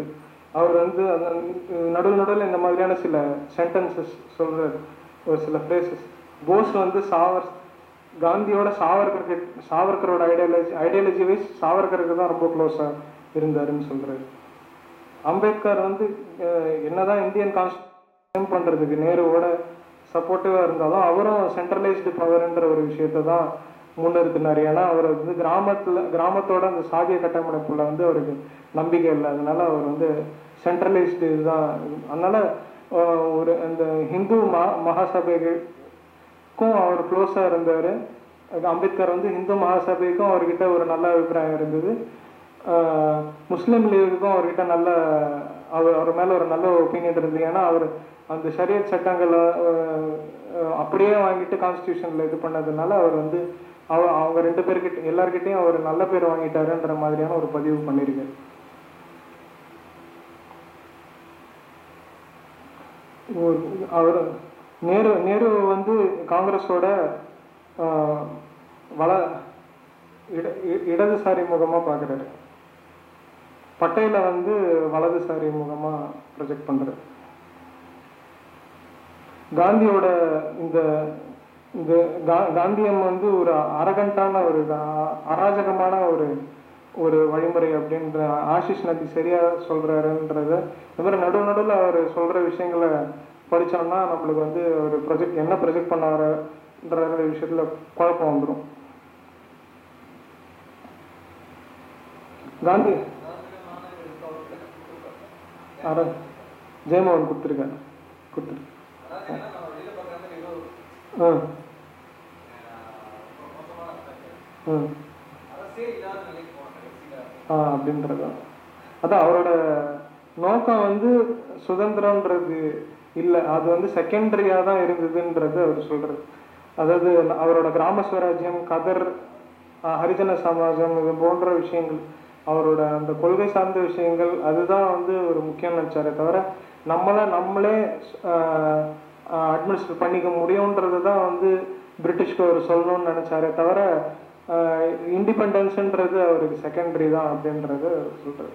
அவர் வந்து அந்த நடுவில் நடுவில் இந்த மாதிரியான சில சென்டென்சஸ் சொல்கிறார், ஒரு சில ஃப்ரேசஸ். போஸ் வந்து சாவர் காந்தியோட சாவர்கருக்கு சாவர்கரோட ஐடியாலஜி ஐடியாலஜி வைஸ் சாவர்கருக்கு தான் ரொம்ப க்ளோஸாக இருந்தாருன்னு சொல்கிறாரு. அம்பேத்கர் வந்து என்னதான் இந்தியன் கான்ஸ்டியூஷன் பண்ணுறதுக்கு நேருவோட சப்போர்ட்டிவாக இருந்தாலும் அவரும் சென்ட்ரலைஸ்டு பவர்ன்ற ஒரு விஷயத்தை தான் முன்னிறுத்தினார். ஏன்னா அவர் வந்து கிராமத்தில் கிராமத்தோட அந்த சாதிய கட்டமைப்புல வந்து அவருக்கு நம்பிக்கை இல்லை. அதனால அவர் வந்து சென்ட்ரலைஸ்டு இதுதான். அதனால ஒரு அந்த ஹிந்து மா மகாசபைக்கும் அவர் க்ளோஸாக இருந்தார். அம்பேத்கர் வந்து ஹிந்து மகாசபைக்கும் அவர்கிட்ட ஒரு நல்ல அபிப்பிராயம் இருந்தது. முஸ்லீம் லீகுக்கும் அவர்கிட்ட நல்ல அவர் அவர் மேலே ஒரு நல்ல ஒப்பீனியன் இருந்தது. ஏன்னா அவர் அந்த ஷரியத் சட்டங்களை அப்படியே வாங்கிட்டு கான்ஸ்டியூஷனில் இது பண்ணதுனால அவர் வந்து அவ அவங்க ரெண்டு பேர்கிட்ட எல்லார்கிட்டையும் அவர் நல்ல பேர் வாங்கிட்டாருன்ற மாதிரியான ஒரு பதிவு பண்ணியிருக்காரு. அவர் நேரு நேரு வந்து காங்கிரஸோட வள இட இடதுசாரி முகமாக பார்க்குறாரு. பட்டேலை வந்து வலதுசாரி முகமாக ப்ரொஜெக்ட் பண்ணுறாரு. காந்தியோட இந்த இந்த கா காந்தியம் வந்து ஒரு அரகண்டான ஒரு அராஜகமான ஒரு ஒரு வழிமுறை அப்படின்ற ஆஷிஷ் நதி சரியா சொல்றாருன்றத இந்த மாதிரி நடுவு நடுவில் அவர் சொல்ற விஷயங்களை படித்தோம்னா நம்மளுக்கு வந்து ஒரு ப்ரொஜெக்ட் என்ன ப்ரொஜெக்ட் பண்ணாருன்ற விஷயத்துல குழப்பம் வந்துடும். காந்தி அர ஜெயமோகன் கொடுத்துருக்காரு கொடுத்துரு ஆ ஆ அப்படின்றது அதான் அவரோட நோக்கம் வந்து சுதந்திரன்றது இல்லை, அது வந்து செகண்டரியாக தான் இருந்ததுன்றது அவர் சொல்கிறது. அதாவது அவரோட கிராம ஸ்வராஜ்யம், கதர், ஹரிஜன சமாஜம் இது போன்ற விஷயங்கள், அவரோட அந்த கொள்கை சார்ந்த விஷயங்கள் அதுதான் வந்து ஒரு முக்கியம் நினச்சாரே தவிர நம்மளை நம்மளே அட்மினிஸ்ட்ரேட் பண்ணிக்க முடியுன்றது தான் வந்து பிரிட்டிஷ்க்கு அவர் சொல்லணும்னு நினச்சாரே தவிர இண்டிபெண்டன்ஸுன்றது அவருக்கு செகண்டரி தான் அப்படின்றது சொல்கிறார்.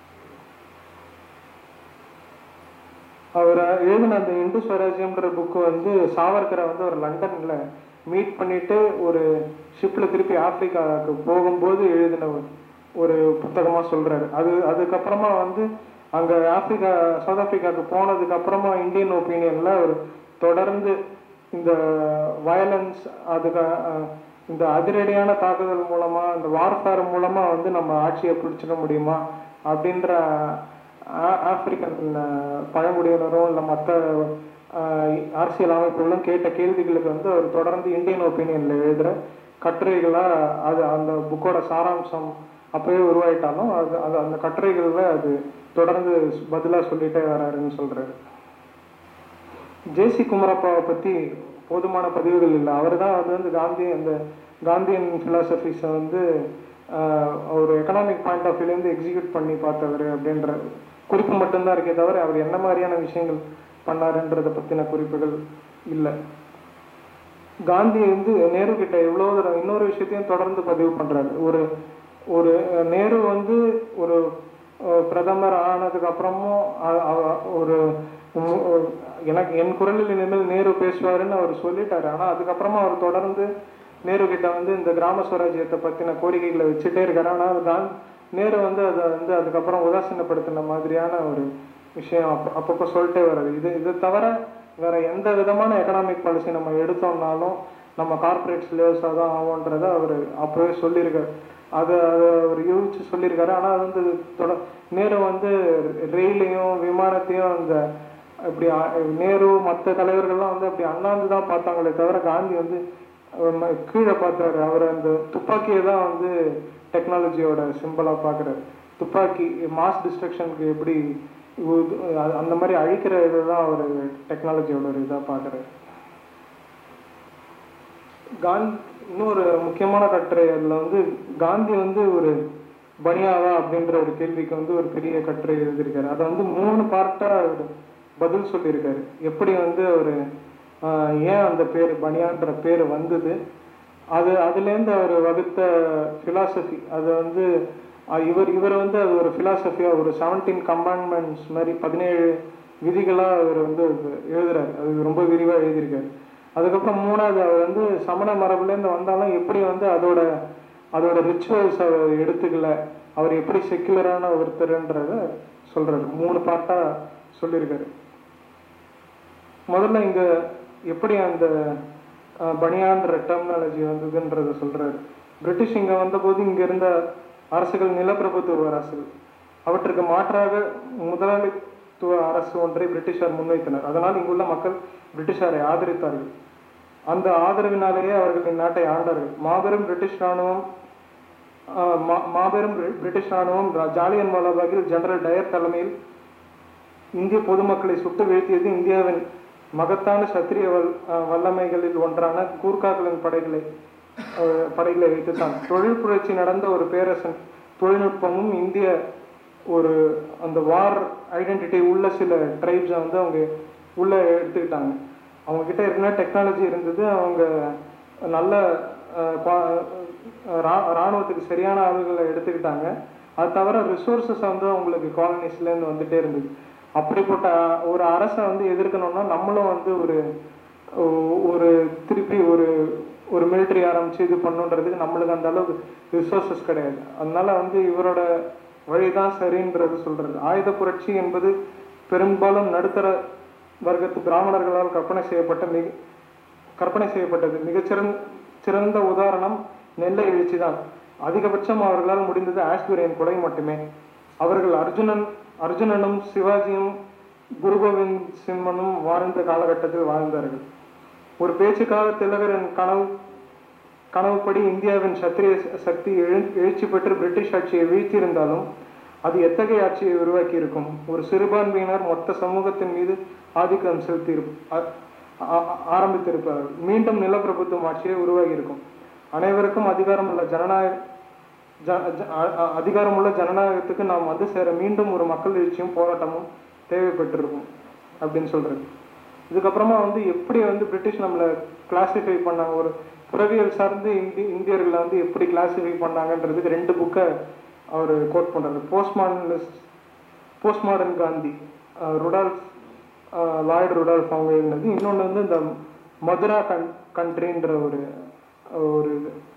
அவர் எழுதின அந்த இந்து ஸ்வராஜ்யம்ன்ற புக்கு வந்து சாவர்கரை வந்து அவர் லண்டனில் மீட் பண்ணிட்டு ஒரு ஷிப்பில் திருப்பி ஆப்பிரிக்காவுக்கு போகும்போது எழுதின ஒரு புத்தகமாக சொல்கிறாரு. அது அதுக்கப்புறமா வந்து அங்கே ஆப்பிரிக்கா சவுத் ஆப்பிரிக்காவுக்கு போனதுக்கு அப்புறமா இந்தியன் ஒப்பீனியனில் அவர் தொடர்ந்து இந்த வயலன்ஸ் அதுக்கு இந்த அதிரடியான தாக்குதல் மூலமாக இந்த வார்ஃபேர் மூலமாக வந்து நம்ம ஆட்சியை பிடிச்சிட முடியுமா அப்படின்ற ஆப்பிரிக்கன் பழங்குடியினரும் இல்லை மற்ற அரசியல் அமைப்புகளும் கேட்ட கேள்விகளுக்கு வந்து அவர் தொடர்ந்து இந்தியன் ஒப்பீனியனில் எழுதுகிற கட்டுரைகளாக அது அந்த புக்கோட சாராம்சம் அப்போயே உருவாயிட்டாலும் அது அது அந்த கட்டுரைகளில் அது தொடர்ந்து பதிலாக சொல்லிட்டே வராருன்னு சொல்கிறாரு. ஜேசி குமரப்பாவை பற்றி போதுமான பதிவுகள் இல்லை. அவர் தான் அது வந்து காந்தி அந்த காந்தியன் ஃபிலாசபிஸை வந்து ஒரு எக்கனாமிக் பாயிண்ட் ஆஃப் வியூலேருந்து எக்ஸிக்யூட் பண்ணி பார்த்தவர் அப்படின்ற குறிப்பு மட்டும்தான் இருக்கே தவிர அவர் என்ன மாதிரியான விஷயங்கள் பண்ணாருன்றதை பற்றின குறிப்புகள் இல்லை. காந்தி வந்து நேரு கிட்ட எவ்வளோ இன்னொரு விஷயத்தையும் தொடர்ந்து பதிவு பண்ணுறாரு. ஒரு ஒரு நேரு வந்து ஒரு பிரதமர் ஆனதுக்கு அப்புறமும் ஒரு எனக்கு என் குரலில் இனிமேல் நேரு பேசுவாருன்னு அவர் சொல்லிட்டாரு. ஆனால் அதுக்கப்புறமா அவர் தொடர்ந்து நேரு கிட்ட வந்து இந்த கிராம ஸ்வராஜ்யத்தை பற்றின கோரிக்கைகளை வச்சுட்டே இருக்காரு. ஆனால் அது தான் நேரு வந்து அதை வந்து அதுக்கப்புறம் உதாசீனப்படுத்தின மாதிரியான ஒரு விஷயம் அப்போ அப்பப்போ சொல்லிட்டே வர்றது. இது இது தவிர வேற எந்த விதமான எக்கனாமிக் பாலிசி நம்ம எடுத்தோம்னாலும் நம்ம கார்பரேட் ஸ்லேவ்ஸாக தான் ஆகும்ன்றதை அவர் அப்போவே சொல்லியிருக்காரு. அதை அதை அவர் யோசிச்சு சொல்லியிருக்காரு. ஆனால் அது வந்து தொட நேரு வந்து ரெயிலையும் விமானத்தையும் அந்த இப்படி நேரு மற்ற தலைவர்கள்லாம் வந்து அப்படி அண்ணாந்து தான் பார்த்தாங்களே தவிர காந்தி வந்து கீழே பார்த்தாரு. அவர் அந்த துப்பாக்கியை தான் வந்து டெக்னாலஜியோட சிம்பிளாக பார்க்குறாரு. துப்பாக்கி மாஸ் டிஸ்ட்ரக்ஷனுக்கு எப்படி அந்த மாதிரி அழிக்கிற இதை தான் அவர் டெக்னாலஜியோட ஒரு இதாக பார்க்குறாரு. காந்தி இன்னொரு முக்கியமான கட்டுரை அதில் வந்து காந்தி வந்து ஒரு பனியாவா அப்படின்ற ஒரு கேள்விக்கு வந்து ஒரு பெரிய கட்டுரை எழுதியிருக்காரு. அதை வந்து மூணு பார்ட்டாக அவர் பதில் சொல்லியிருக்காரு. எப்படி வந்து அவர் ஏன் அந்த பேர் பனியான்ற பேர் வந்தது, அது அதுலேருந்து அவர் வகுத்த ஃபிலாசபி, அதை வந்து இவர் இவர் வந்து அது ஒரு ஃபிலாசபியாக ஒரு செவன்டீன் கமாண்ட்மெண்ட்ஸ் மாதிரி பதினேழு விதிகளாக அவர் வந்து எழுதுறாரு. அது ரொம்ப விரிவாக எழுதியிருக்காரு. அதுக்கப்புறம் மூணாவது அவர் வந்து சமண மரபுலேருந்து வந்தாலும் எப்படி வந்து அதோட அதோட ரிச்சுவல்ஸ் அவர் எடுத்துக்கல, அவர் எப்படி செக்குலரான ஒருத்தருன்றத சொல்றாரு. மூணு பார்ட்டாக சொல்லியிருக்காரு. முதல்ல இங்கே எப்படி அந்த பனியான்ற டெர்மினாலஜி வந்ததுன்றத சொல்றாரு. பிரிட்டிஷ் இங்கே வந்தபோது இங்கே இருந்த அரசுகள் நிலப்பிரபுத்துவ அரசுகள், அவற்றுக்கு மாற்றாக முதலாளித்துவ அரசு ஒன்றை பிரிட்டிஷார் முன்வைத்தனர். அதனால் இங்குள்ள மக்கள் பிரிட்டிஷாரை ஆதரித்தார்கள். அந்த ஆதரவினாலேயே அவர்கள் இந்நாட்டை ஆண்டார்கள். மாபெரும் பிரிட்டிஷ் இராணுவம் மாபெரும் பிரிட்டிஷ் இராணுவம் ஜாலியன் வாலாபாகில் ஜெனரல் டயர் தலைமையில் இந்திய பொதுமக்களை சுட்டு வீழ்த்தியது இந்தியாவின் மகத்தான சத்திரிய வல் வல்லமைகளில் ஒன்றான கூர்காக்களின் படைகளை படைகளை வைத்துத்தான். தொழில் புரட்சி நடந்த ஒரு பேரரசன் தொழில்நுட்பமும் இந்திய ஒரு அந்த வார் ஐடென்டிட்டி உள்ள சில ட்ரைப்ஸை வந்து அவங்க உள்ள எடுத்துக்கிட்டாங்க. அவங்க கிட்ட ஏற்கனவே டெக்னாலஜி இருந்தது, அவங்க நல்ல இராணுவத்துக்கு சரியான ஆளுகளை எடுத்துக்கிட்டாங்க. அது தவிர ரிசோர்ஸஸ் வந்து அவங்களுக்கு காலனிஸ்லேருந்து வந்துட்டே இருந்தது. அப்படிப்பட்ட ஒரு அரசை வந்து எதிர்க்கணும்னா நம்மளும் வந்து ஒரு ஒரு திருப்பி ஒரு ஒரு மிலிட்ரி ஆரம்பிச்சு இது பண்ணுன்றதுக்கு நம்மளுக்கு அந்த அளவுக்கு ரிசோர்ஸஸ் கிடையாது. அதனால வந்து இவரோட வழிதான் சரின்றது சொல்றது. ஆயுத புரட்சி என்பது பெரும்பாலும் நடுத்தர வர்க்கத்து பிராமணர்களால் கற்பனை செய்யப்பட்ட மிக கற்பனை செய்யப்பட்டது. மிகச்சிறந்த சிறந்த உதாரணம் நெல்லை எழுச்சி தான். அதிகபட்சம் அவர்களால் முடிந்தது ஆஷ்வரியன் கொலை மட்டுமே. அவர்கள் அர்ஜுனன் அர்ஜுனனும் சிவாஜியும் குரு கோவிந்த் சிம்மனும் வாழ்ந்த காலகட்டத்தில் வாழ்ந்தார்கள். ஒரு பேச்சுக்காக திலகரின் கனவு கனவுப்படி இந்தியாவின் சத்திரிய சக்தி எழு எழுச்சி பெற்று பிரிட்டிஷ் ஆட்சியை வீழ்த்தியிருந்தாலும் அது எத்தகைய ஆட்சியை உருவாக்கி இருக்கும். ஒரு சிறுபான்மையினர் மொத்த சமூகத்தின் மீது ஆதிக்கம் செலுத்தி ஆரம்பித்திருப்பார்கள். மீண்டும் நிலப்பிரபுத்துவம் ஆட்சியை உருவாகி இருக்கும். அனைவருக்கும் அதிகாரம் உள்ள ஜனநாயக அதிகாரமுள்ள ஜனநாயகத்துக்கு நாம் வந்து சேர மீண்டும் ஒரு மக்கள் எழுச்சியும் போராட்டமும் தேவைப்பட்டிருக்கும் அப்படின்னு சொல்றது. இதுக்கப்புறமா வந்து எப்படி வந்து பிரிட்டிஷ் நம்மளை கிளாசிஃபை பண்ணாங்க, ஒரு புறவியல் சார்ந்து இந்தி இந்தியர்களை வந்து எப்படி கிளாசிஃபை பண்ணாங்கன்றதுக்கு ரெண்டு புக்கை அவர் கோட் பண்ணுறாரு. Post modernist post modern Gandhi, Rudolph Lloyd Rudolph அவங்க எழுதினது. இன்னொன்று வந்து இந்த மதுரா கன் கண்ட்ரின்ற ஒரு ஒரு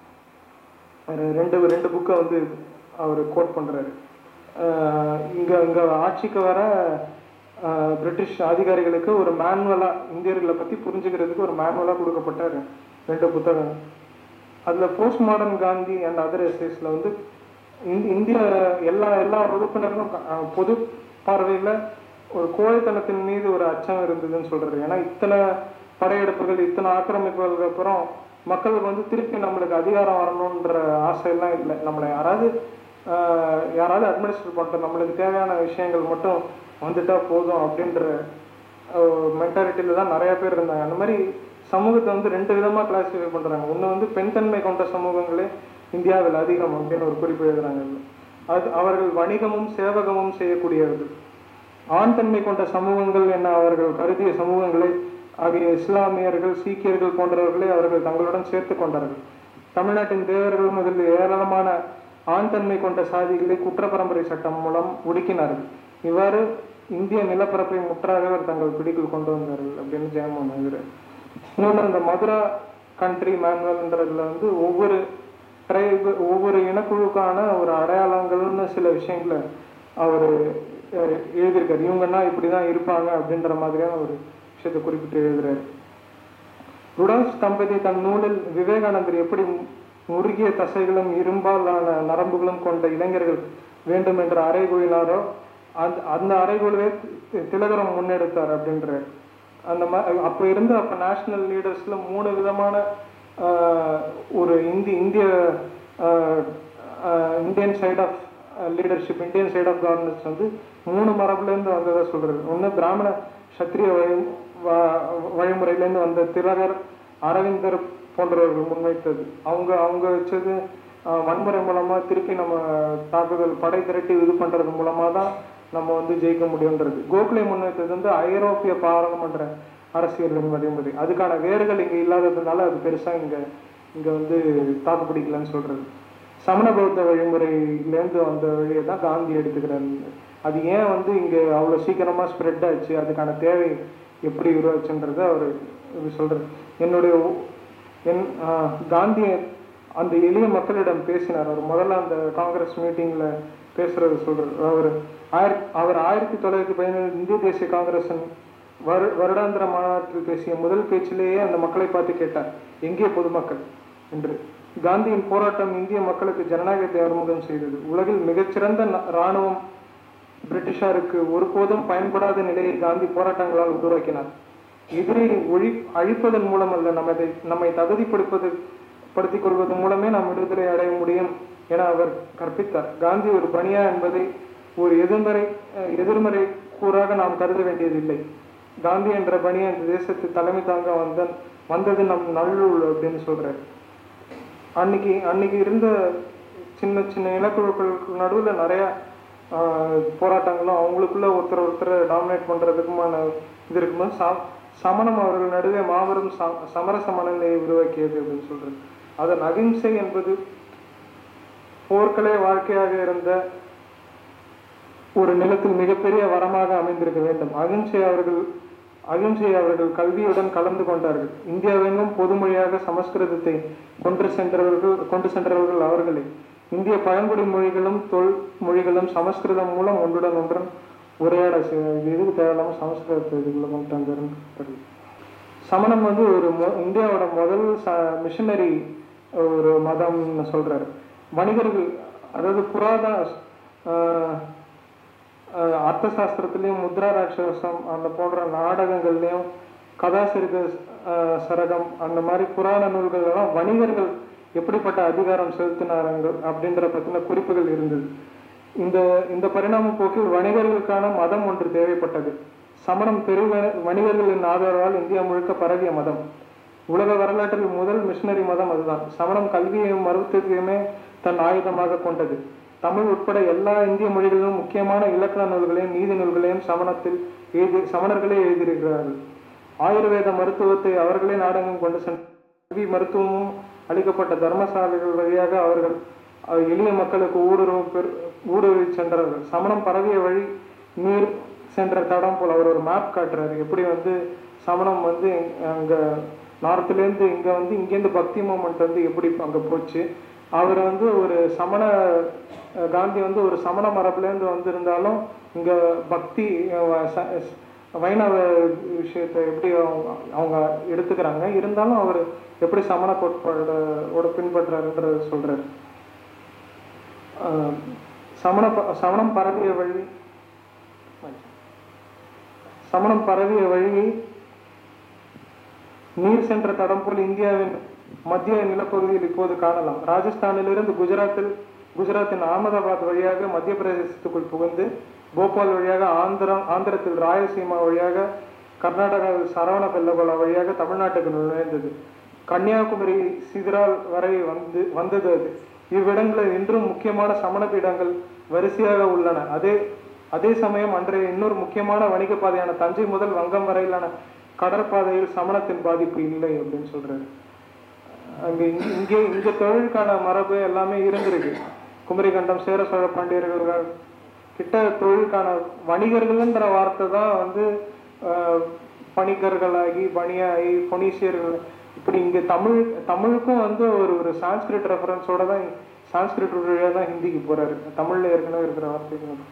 ரெண்டு ரெண்டு புக்கை வந்து அவர் கோட் பண்ணுறாரு. இங்கே இங்கே ஆட்சிக்கு வர பிரிட்டிஷ் அதிகாரிகளுக்கு ஒரு மேனுவலாக இந்தியர்களை பற்றி புரிஞ்சுக்கிறதுக்கு ஒரு மேனுவலாக கொடுக்கப்பட்ட ரெண்டு புத்தகம். அதில் post modern Gandhi and other எஸ்ஸேஸில் வந்து இந்திய எல்லா எல்லா வகுப்பினருக்கும் பொது பார்வையில் ஒரு கோழைத்தனத்தின் மீது ஒரு அச்சம் இருந்ததுன்னு சொல்கிறாரு. ஏன்னா இத்தனை படையெடுப்புகள் இத்தனை ஆக்கிரமிப்புகளுக்கு அப்புறம் மக்களுக்கு வந்து திருப்பி நம்மளுக்கு அதிகாரம் வரணுன்ற ஆசையெல்லாம் இல்லை. நம்மளை யாராவது யாராவது அட்மினிஸ்ட்ரேட் பண்ணிட்டோம், நம்மளுக்கு தேவையான விஷயங்கள் மட்டும் வந்துட்டா போதும் அப்படின்ற மென்டாலிட்டியில தான் நிறைய பேர் இருந்தாங்க. அந்த மாதிரி சமூகத்தை வந்து ரெண்டு விதமாக கிளாஸிஃபை பண்ணுறாங்க. ஒன்று வந்து பெண் தன்மை கொண்ட சமூகங்களே இந்தியாவில் அதிகம் அப்படின்னு ஒரு குறிப்பு எழுதுறாங்க. அது அவர்கள் வணிகமும் சேவகமும் செய்யக்கூடியவர்கள். ஆண் தன்மை கொண்ட சமூகங்கள் என்ன அவர்கள் கருதிய சமூகங்களை ஆகிய இஸ்லாமியர்கள் சீக்கியர்கள் போன்றவர்களை அவர்கள் தங்களுடன் சேர்த்து கொண்டார்கள். தமிழ்நாட்டின் தேவர்கள் முதல் ஏராளமான ஆண் தன்மை கொண்ட சாதிகளை குற்றப்பரம்பரை சட்டம் மூலம் ஒடுக்கினார்கள். இவ்வாறு இந்திய நிலப்பரப்பை முற்றாக அவர் தங்கள் பிடிக்குள் கொண்டு வந்தார்கள் அப்படின்னு ஜெயமோகன் எழுதுறார். இன்னொன்று அந்த மதுரா கண்ட்ரி மேனுவல்ன்றதுல வந்து ஒவ்வொரு ட்ரைப் ஒவ்வொரு இனக்குழுக்கான ஒரு அடையாளங்கள்னு சில விஷயங்களை அவர் எழுதியிருக்காரு. இவங்கன்னா இப்படிதான் இருப்பாங்க அப்படின்ற மாதிரியான ஒரு விஷயத்தை குறிப்பிட்டு எழுதுறாரு. ருடால்ஃப் தம்பதி தன் நூலில் விவேகானந்தர் எப்படி முருகிய தசைகளும் இரும்பாலான நரம்புகளும் கொண்ட இளைஞர்கள் வேண்டும் என்ற அறைகூறினாரோ அந்த அந்த அறைகூழவே திலகரம் முன்னெடுத்தார் அப்படின்ற அந்த மாதிரி அப்போ இருந்து அப்போ நேஷனல் லீடர்ஸ்ல மூணு விதமான ஒரு இந்தி இந்திய Indian side of leadership Indian side of governance வந்து மூணு மரபுலேருந்து வந்ததாக சொல்றது. ஒன்று பிராமண சத்திரிய வழி வழிமுறையிலேருந்து வந்த திலகர் அரவிந்தர் போன்றவர்கள் முன்வைத்தது. அவங்க அவங்க வச்சது வன்முறை மூலமா திருப்பி நம்ம தாக்குதல் படை திரட்டி இது பண்றது மூலமா தான் நம்ம வந்து ஜெயிக்க முடியுன்றது. கோகலே முன்வைத்தது வந்து ஐரோப்பிய பாராளுமன்ற அரசியல் வழிமுறை. அதுக்கான வேர்கள் இங்க இல்லாததுனால அது பெருசா இங்க இங்க வந்து தாக்கு பிடிக்கலன்னு சொல்றது. சமண பௌத்த வழிமுறையிலேருந்து வந்த வழியை தான் காந்தி எடுத்துக்கிறாரு. அது ஏன் வந்து இங்கே அவ்வளோ சீக்கிரமாக ஸ்ப்ரெட் ஆச்சு, அதுக்கான தேவை எப்படி உருவாச்சுன்றதை அவர் இது சொல்கிறார். என்னுடைய என் காந்தி அந்த எளிய மக்களிடம் பேசினார். அவர் முதல்ல அந்த காங்கிரஸ் மீட்டிங்கில் பேசுறது சொல்கிறார். அவர் ஆயிரத்தி அவர் ஆயிரத்தி தொள்ளாயிரத்தி பதினேழு இந்திய தேசிய காங்கிரஸின் வரு வருடாந்திர மாநாட்டில் பேசிய முதல் பேச்சிலேயே அந்த மக்களை பார்த்து கேட்டார், எங்கே பொதுமக்கள் என்று. காந்தியின் போராட்டம் இந்திய மக்களுக்கு ஜனநாயகத்தை அறிமுகம் செய்தது. உலகில் மிகச்சிறந்த இராணுவம் பிரிட்டிஷாருக்கு ஒருபோதும் பயன்படாத நிலையை காந்தி போராட்டங்களால் உருவாக்கினார். எதிரை ஒழி அழிப்பதன் மூலம் அல்ல, நம்மை நம்மை தகுதிப்படுப்பது படுத்திக் கொள்வது மூலமே நாம் விடுதலை அடைய முடியும் என அவர் கற்பித்தார். காந்தி ஒரு பனியா என்பதை ஒரு எதிர்மறை எதிர்மறை கூறாக நாம் கருத வேண்டியதில்லை. காந்தி என்ற பனியா இந்த தேசத்தை தலைமை தாங்க வந்த வந்தது நம் நல்லூர் அப்படின்னு சொல்றாரு. அன்னைக்கு அன்னைக்கு இருந்த சின்ன சின்ன இனக்குழுக்களுக்கு நடுவில் நிறைய போராட்டங்களும் அவங்களுக்குள்ள ஒருத்தர் ஒருத்தர் டாமினேட் பண்றதுக்குமான இது இருக்கும்போது ச சமணம் அவர்கள் நடுவே மாபெரும் ச சமரச மனநிலையை உருவாக்கியது அப்படின்னு சொல்றது. அதன் அகிம்சை என்பது போர்க்களே வாழ்க்கையாக இருந்த ஒரு நிலத்தில் மிகப்பெரிய வரமாக அமைந்திருக்க வேண்டும். அகிம்சை அவர்கள் அகிம்சை அவர்கள் கல்வியுடன் கலந்து கொண்டார்கள். இந்தியாவெங்கும் பொதுமொழியாக சமஸ்கிருதத்தை கொண்டு சென்றவர்கள் கொண்டு சென்றவர்கள் அவர்களே. இந்திய பழங்குடி மொழிகளும் தொல் மொழிகளும் சமஸ்கிருதம் மூலம் ஒன்றுடன் ஒன்றுடன் உரையாட இதுக்கு தேவையில்லாம சமஸ்கிருதத்தை இதுக்குள்ள கொண்டு வந்தாருன்னு. சமணம் வந்து ஒரு இந்தியாவோட முதல் ச மிஷனரி ஒரு மதம்னு சொல்றாரு. வணிகர்கள், அதாவது புராதன அர்த்த சாஸ்திரத்திலையும் முத்ரா ராட்சசம் அந்த போன்ற நாடகங்கள்லையும் கதாசிரித சரகம் அந்த மாதிரி புராண நூல்கள் எல்லாம் வணிகர்கள் எப்படிப்பட்ட அதிகாரம் செலுத்தினார்கள் அப்படின்ற பற்றின குறிப்புகள் இருந்தது. இந்த இந்த பரிணாம போக்கில் வணிகர்களுக்கான மதம் ஒன்று தேவைப்பட்டது. சமணம் பெரு வணிகர்களின் ஆதரவால் இந்தியா முழுக்க பரவிய மதம். உலக வரலாற்றில் முதல் மிஷனரி மதம் அதுதான். சமணம் கல்வியையும் மருத்துவத்தையுமே தன் ஆயுதமாக கொண்டது. தமிழ் உட்பட எல்லா இந்திய மொழிகளிலும் முக்கியமான இலக்கண நூல்களையும் நீதி நூல்களையும் சமணத்தில் எழுதி சமணர்களே எழுதியிருக்கிறார்கள். ஆயுர்வேத மருத்துவத்தை அவர்களே நாடகம் கொண்டு சென்ற கல்வி மருத்துவமும் அளிக்கப்பட்ட தர்மசாலைகள் வழியாக அவர்கள் எளிய மக்களுக்கு ஊடுருவ பெரு ஊடுருவி சென்றார்கள். சமணம் பரவிய வழி நீர் சென்ற தடம் போல் அவர் ஒரு மேப் காட்டுறாரு. எப்படி வந்து சமணம் வந்து அங்க நார்த்லேருந்து இங்க வந்து இங்கேருந்து பக்தி மூமெண்ட் வந்து எப்படி அங்க போச்சு. அவர் வந்து ஒரு சமண காந்தி வந்து ஒரு சமண மரபுலேருந்து வந்திருந்தாலும் இங்க பக்தி வைணவ விஷயத்தை எப்படி அவங்க எடுத்துக்கிறாங்க, இருந்தாலும் அவர் எப்படி சமண கோட்பாடோட பின்பற்றாருன்றத சொல்றாரு. சமண சமணம் பரவிய வழி சமணம் பரவிய வழி நீர் சென்ற தடம் போல் இந்தியாவின் மத்திய நிலப்பகுதியில் இப்போது காணலாம். ராஜஸ்தானிலிருந்து குஜராத்தில் குஜராத்தின் அகமதாபாத் வழியாக மத்திய பிரதேசத்துக்குள் புகுந்து போபால் வழியாக ஆந்திரம் ஆந்திரத்தில் ராயலசீமா வழியாக கர்நாடகாவில் சரவண பெல்லகோலா வழியாக தமிழ்நாட்டுக்கு நுழைந்தது. கன்னியாகுமரி சிதறால் வரை வந்து வந்தது அது. இவ்விடங்களில் இன்றும் முக்கியமான சமண பீடங்கள் வரிசையாக உள்ளன. அதே அதே சமயம் அன்றைய இன்னொரு முக்கியமான வணிக பாதையான தஞ்சை முதல் வங்கம் வரையிலான கடற்பாதையில் சமணத்தின் பாதிப்பு இல்லை அப்படின்னு சொல்றாரு. அங்கே இங்கே இங்க தொழிலுக்கான மரபு எல்லாமே இருந்திருக்கு. குமரிக்கண்டம் சேர சோழ பாண்டியர்கள் கிட்ட தொழிலுக்கான வணிகர்கள்ன்ற வார்த்தை தான் வந்து பணிகர்களாகி பணியாகி பொனீசியர்கள் இப்படி இங்க தமிழ் தமிழுக்கும் வந்து ஒரு ஒரு சான்ஸ்கிரிட் ரெஃபரன்ஸோட தான் சான்ஸ்கிரிட் வழியாக தான் ஹிந்திக்கு போறாரு. தமிழ்ல ஏற்கனவே இருக்கிற வார்த்தைகள்.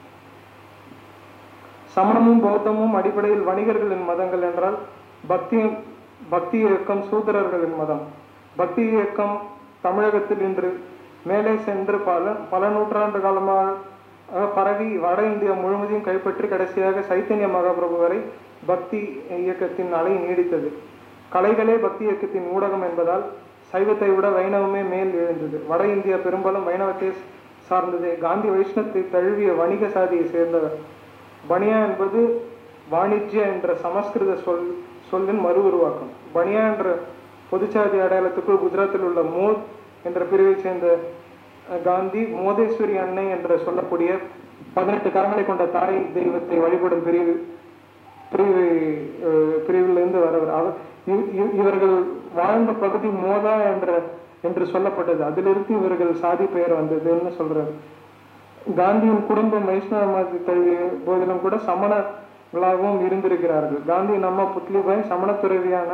சமணமும் பௌத்தமும் அடிப்படையில் வணிகர்களின் மதங்கள் என்றால் பக்தி பக்தி இயக்கம் சூத்திரர்களின் மதம். பக்தி இயக்கம் தமிழகத்தில் இன்று மேலே சென்று பல பல நூற்றாண்டு காலமாக பரவி வட இந்தியா முழுவதையும் கைப்பற்றி கடைசியாக சைத்தன்ய மகாபிரபு வரை பக்தி இயக்கத்தின் அலை நீடித்தது. கலைகளே பக்தி இயக்கத்தின் ஊடகம் என்பதால் சைவத்தை விட வைணவமே மேல் எழுந்தது. வட இந்தியா பெரும்பாலும் வைணவத்தை சார்ந்ததே. காந்தி வைஷ்ணவத்தை தழுவிய வணிக சாதியை சேர்ந்தவர். பனியா என்பது வாணிஜ்ய என்ற சமஸ்கிருத சொல் சொல்லின் மறு உருவாக்கம். பனியா என்ற பொதுச்சாதி அடையாளத்துக்குள் குஜராத்தில் உள்ள மோத் என்ற பிரிவை சேர்ந்த காந்தி மோதேஸ்வரி அன்னை என்று சொல்லக்கூடிய பதினெட்டு கரங்களை கொண்ட தாய் தெய்வத்தை வழிபடும் பிரிவு பிரிவு பிரிவிலிருந்து வரவர். அவர் இவர்கள் வாழ்ந்த பகுதி மோதா என்ற என்று சொல்லப்பட்டது. அதிலிருந்து இவர்கள் சாதி பெயர் வந்ததுன்னு சொல்றாரு. காந்தியின் குடும்பம் வைஷ்ணவ மதத்தை தழுவிய போதிலும் கூட சமணர்களாகவும் இருந்திருக்கிறார்கள். காந்தி நம்ம புத்லிபாய் சமண துறவியான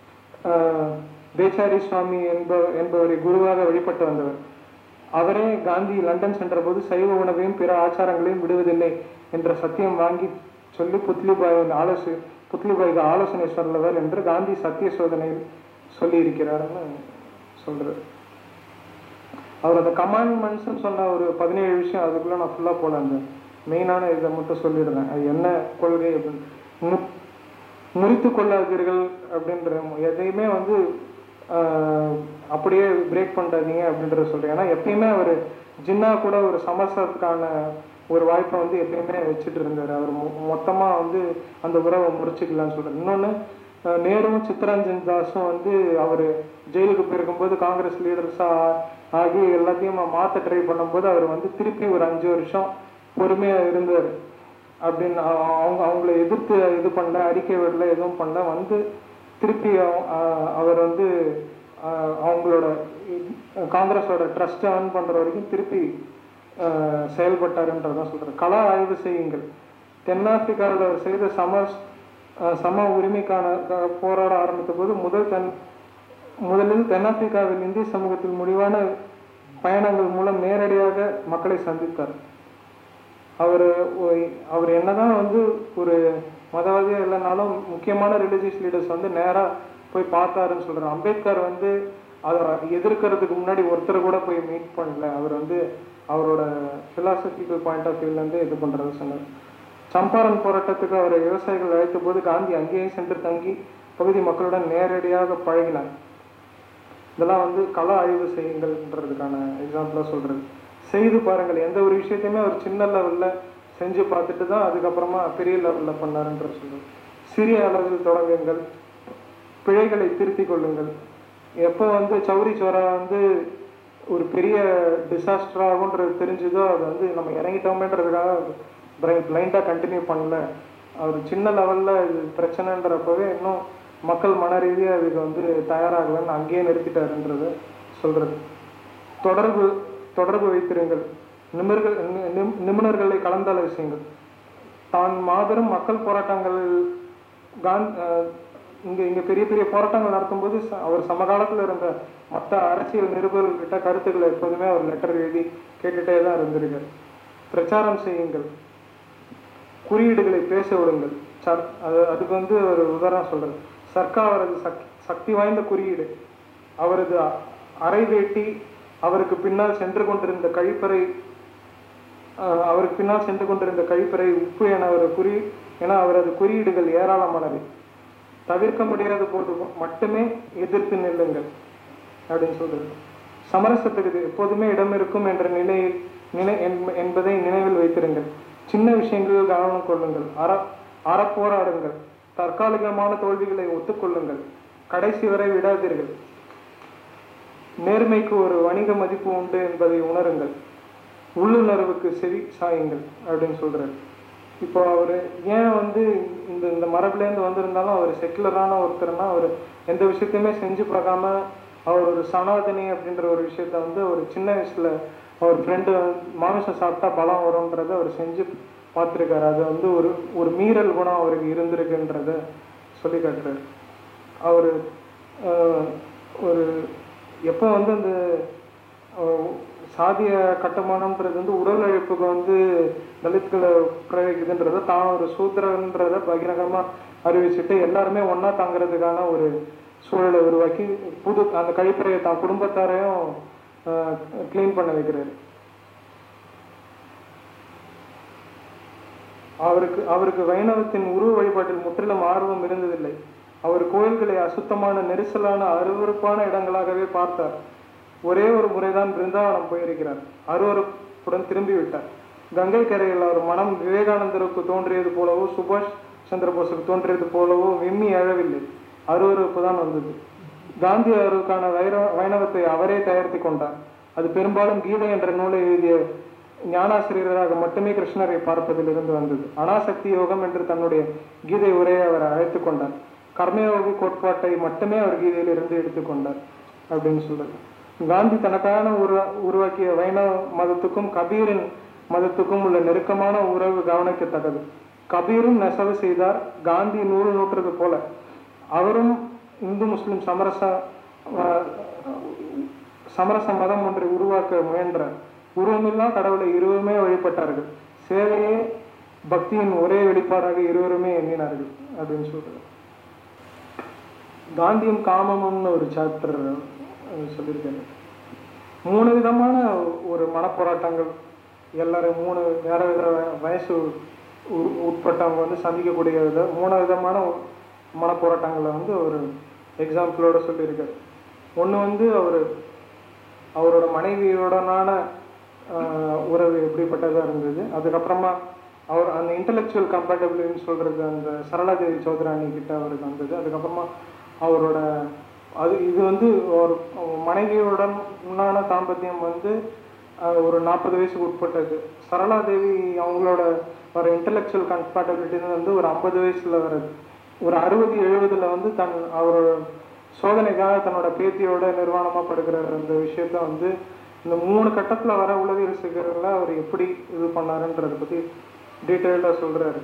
பேச்சாரி சுவாமி என்ப என்பவரை குருவாக வழிபட்டு வந்தவர். அவரே காந்தி லண்டன் சென்ற போது சைவ உணவையும் பிற ஆச்சாரங்களையும் விடுவதில்லை என்ற சத்தியம் வாங்கி சொல்லி புத்லிபாயின் ஆலோசனை புத்லிபாய்க்கு ஆலோசனை சொல்லவர் என்று காந்தி சத்திய சோதனையில் சொல்லி இருக்கிறார்னு சொல்றாரு. அவர் அந்த கமாண்ட்மெண்ட்ஸ் சொன்ன ஒரு பதினேழு விஷயம், அதுக்குள்ள நான் ஃபுல்லா போல அந்த மெயினான இதை மட்டும் சொல்லிடுறேன். அது என்ன கொள்கை அப்படின்னு, முறித்து கொள்ளாதீர்கள் அப்படின்ற எதையுமே வந்து அப்படியே பிரேக் பண்ணாதீங்க அப்படின்றத சொல்றேன். ஏன்னா எப்பயுமே அவர் ஜின்னா கூட ஒரு சமரசத்துக்கான ஒரு வாய்ப்பை வந்து எப்பயுமே வச்சுட்டு இருந்தாரு. அவர் மொத்தமா வந்து அந்த உறவை முறிச்சுக்கலான்னு சொல்றாரு. இன்னொன்னு, நேருவும் சித்தரஞ்சன் தாஸும் வந்து அவர் ஜெயிலுக்கு போயிருக்கும்போது காங்கிரஸ் லீடர்ஸா ஆகி எல்லாத்தையும் மாற்ற ட்ரை பண்ணும்போது அவர் வந்து திருப்பி ஒரு அஞ்சு வருஷம் பொறுமையா இருந்தார் அப்படின்னு. அவங்க அவங்கள எதிர்த்து இது பண்ணல, அறிக்கை விடல, எதுவும் பண்ணல. வந்து திருப்பி அவர் வந்து அவங்களோட காங்கிரஸோட ட்ரஸ்ட் ஏர்ன் பண்ற வரைக்கும் திருப்பி செயல்பட்டாருன்றதான் சொல்றாரு. கலா ஆய்வு செய்யுங்கள். தென்னாப்பிரிக்காவில் அவர் செய்த சம சம உரிமைக்கான போராட ஆரம்பித்த போது முதல் தென் முதலில் தென்னாப்பிரிக்காவில் இந்திய சமூகத்தில் முடிவான பயணங்கள் மூலம் நேரடியாக மக்களை சந்தித்தார். அவர் அவர் என்னதான் வந்து ஒரு மதவாதியா இல்லைனாலும் முக்கியமான ரிலிஜியஸ் லீடர்ஸ் வந்து நேரா போய் பார்த்தாருன்னு சொல்றாரு. அம்பேத்கர் வந்து அதை எதிர்க்கிறதுக்கு முன்னாடி ஒருத்தர் கூட போய் மீட் பண்ணல. அவர் வந்து அவரோட பிலாசபிக்கல் பாயிண்ட் ஆஃப் வியூல இருந்து இது பண்றது சொன்னார். சம்பாரன் போராட்டத்துக்கு அவரை விவசாயிகள் அழைத்த போது காந்தி அங்கேயே சென்று தங்கி பகுதி மக்களுடன் நேரடியாக பழகினார். இதெல்லாம் வந்து கள ஆய்வு செய்யுங்கள்ன்றதுக்கான எக்ஸாம்பிளா சொல்றது. செய்து பாருங்கள். எந்த ஒரு விஷயத்தையுமே அவர் சின்ன லெவல்ல செஞ்சு பார்த்துட்டு தான் அதுக்கப்புறமா பெரிய லெவல்ல பண்ணாருன்ற சொல்றது. சிறிய அளவில் தொடங்குங்கள், பிழைகளை திருத்தி கொள்ளுங்கள். எப்போ வந்து சௌரி சோரா வந்து ஒரு பெரிய டிசாஸ்டர் ஆகுன்றது தெரிஞ்சதோ அது வந்து நம்ம இறங்கிட்டோமேன்றதுக்காக பிளைண்டா கண்டினியூ பண்ணல. அவர் சின்ன லெவல்ல இது பிரச்சனைன்றப்பவே இன்னும் மக்கள் மன ரீதியாக அதுக்கு வந்து தயாராகலன்னு அங்கேயே நிறுத்திட்டாருன்றத சொல்றது. தொடர்பு தொடர்பு வைத்திருங்கள். நிபுணர்கள் நிபுணர்களை கலந்தாலோசியுங்கள். தான் மாபெரும் மக்கள் போராட்டங்கள் காந்தி இங்க இங்க பெரிய பெரிய போராட்டங்கள் நடத்தும் போது அவர் சமகாலத்தில் இருந்த மற்ற அரசியல் நிருபர்கள்கிட்ட கருத்துக்களை எப்போதுமே அவர் லெட்டர் எழுதி கேட்டுட்டே தான் இருந்திருக்கார். பிரச்சாரம் செய்யுங்கள். குறியீடுகளை பேச விடுங்கள். அது அதுக்கு வந்து ஒரு உதாரணம் சொல்றது. சர்க்கா அவரது சக் சக்தி வாய்ந்த குறியீடு. அவரது அரை வேட்டி, அவருக்கு பின்னால் சென்று கொண்டிருந்த கழிப்பறை அவருக்கு பின்னால் சென்று கொண்டிருந்த கழிப்பறை உப்பு என ஒரு குறி என அவரது குறியீடுகள் ஏராளமானவை. தவிர்க்க முடியாத போது மட்டுமே எதிர்த்து நில்லுங்கள் அப்படின்னு சொல்றது. சமரசத்துக்கு எப்போதுமே இடம் இருக்கும் என்ற நிலையில் நினை என்பதை நினைவில் வைத்திருங்கள். சின்ன விஷயங்களில் கவனம் கொள்ளுங்கள். அற அறப்போராடுங்கள். தற்காலிகமான தோல்விகளை ஒத்துக்கொள்ளுங்கள். கடைசி வரை விடாதீர்கள். நேர்மைக்கு ஒரு வணிக மதிப்பு உண்டு என்பதை உணருங்கள். உள்ளுணர்வுக்கு செவி சாயுங்கள் அப்படின்னு சொல்றாரு. இப்போ அவர் ஏன் வந்து இந்த இந்த மரபுலேருந்து வந்திருந்தாலும் அவர் செக்குலரான ஒருத்தர்னா அவர் எந்த விஷயத்தையுமே செஞ்சு பார்க்காம அவர் ஒரு சனாதனி அப்படின்ற ஒரு விஷயத்த வந்து ஒரு சின்ன வயசுல அவர் ஃப்ரெண்டு மாமிசம் சாப்பிட்டா பலம் வரும்ன்றத அவர் செஞ்சு பார்த்துருக்காரு. அது வந்து ஒரு ஒரு மீறல் குணம் அவருக்கு இருந்திருக்குன்றத சொல்லி காட்டுறாரு. அவர் ஒரு எப்போ வந்து அந்த சாதிய கட்டுமானம்ன்றது வந்து உடல் அழைப்புக்கு வந்து தலித்களை பிரயோகிக்குதுன்றத தான் ஒரு சூத்திரன்றத பகிரங்கமா அறிவிச்சுட்டு எல்லாருமே ஒன்னா தங்குறதுக்கான ஒரு சூழலை உருவாக்கி புது அந்த கழிப்பறையை தான் குடும்பத்தாரையும் கிளீன் பண்ண வைக்கிறாரு. அவருக்கு அவருக்கு வைணவத்தின் உருவ வழிபாட்டில் முற்றிலும் ஆர்வம் இருந்ததில்லை. அவர் கோயில்களை அசுத்தமான நெரிசலான அருவருப்பான இடங்களாகவே பார்த்தார். ஒரே ஒரு முறைதான் பிருந்தாவனம் போயிருக்கிறார். அருவருப்புடன் திரும்பி விட்டார். கங்கை கரையில் அவர் மனம் விவேகானந்தருக்கு தோன்றியது போலவோ சுபாஷ் சந்திர போஸுக்கு தோன்றியது போலவோ விம்மி எழவில்லை. அருவருப்பு தான் வந்தது. காந்தி அவருக்கான வைர வைணவத்தை அவரே தயாரித்து கொண்டார். அது பெரும்பாலும் கீதை என்ற நூலை எழுதிய ஞானாசிரியராக மட்டுமே கிருஷ்ணரை பார்ப்பதிலிருந்து வந்தது. அனாசக்தி யோகம் என்று தன்னுடைய கீதை உரையை அவர் அழைத்து கொண்டார். கர்மயோக கோட்பாட்டை மட்டுமே அவர் கீதையில் இருந்து எடுத்துக்கொண்டார் அப்படின்னு சொல்றது. காந்தி தனக்கான உருவா உருவாக்கிய வைணவ மதத்துக்கும் கபீரின் மதத்துக்கும் உள்ள நெருக்கமான உறவு கவனிக்கத்தக்கது. கபீரும் நெசவு செய்தார், காந்தி நூறு நூற்றது போல. அவரும் இந்து முஸ்லிம் சமரச சமரச மதம் ஒன்றை உருவாக்க முயன்றார். உருவமில்லா கடவுளை இருவருமே வழிபட்டார்கள். சேவையே பக்தியின் ஒரே வெளிப்பாடாக இருவருமே எண்ணினார்கள் அப்படின்னு சொல்றாரு. காந்தியும் காமமும்னு ஒரு சாப்டர் சொல்லியிருக்காரு. மூணு விதமான ஒரு மனப்போராட்டங்கள் எல்லாரும் மூணு வேற வேற வயசு உட்பட்டவங்க வந்து சந்திக்கக்கூடிய வித மூணு விதமான மனப்போராட்டங்களை வந்து ஒரு எக்ஸாம்பிளோட சொல்லியிருக்காரு. ஒன்று வந்து அவர் அவரோட மனைவியோடனான உறவு எப்படிப்பட்டதாக இருந்தது. அதுக்கப்புறமா அவர் அந்த இன்டலெக்சுவல் கம்பேட்டபிள்னு சொல்கிறது அந்த சரளாதேவி சௌத்ராணி கிட்ட அவருக்கு வந்தது. அதுக்கப்புறமா அவரோட அது இது வந்து ஒரு மனைவியுடன் உண்டான தாம்பத்தியம் வந்து ஒரு நாற்பது வயசுக்கு உட்பட்டது. சரளாதேவி அவங்களோட ஒரு இன்டலெக்சுவல் கம்பேட்டபிலிட்டி வந்து ஒரு ஐம்பது வயசுல வருது. ஒரு அறுபது எழுபதுல வந்து தன் அவரோட சோதனைக்காக தன்னோட பேத்தியோட நிர்வாணமா படுக்கிற அந்த விஷயத்த வந்து இந்த மூணு கட்டத்துல வர உளவியல் சிக்கல்ல அவர் எப்படி இது பண்ணாருன்றதை பத்தி டீட்டெயில்டா சொல்றாரு.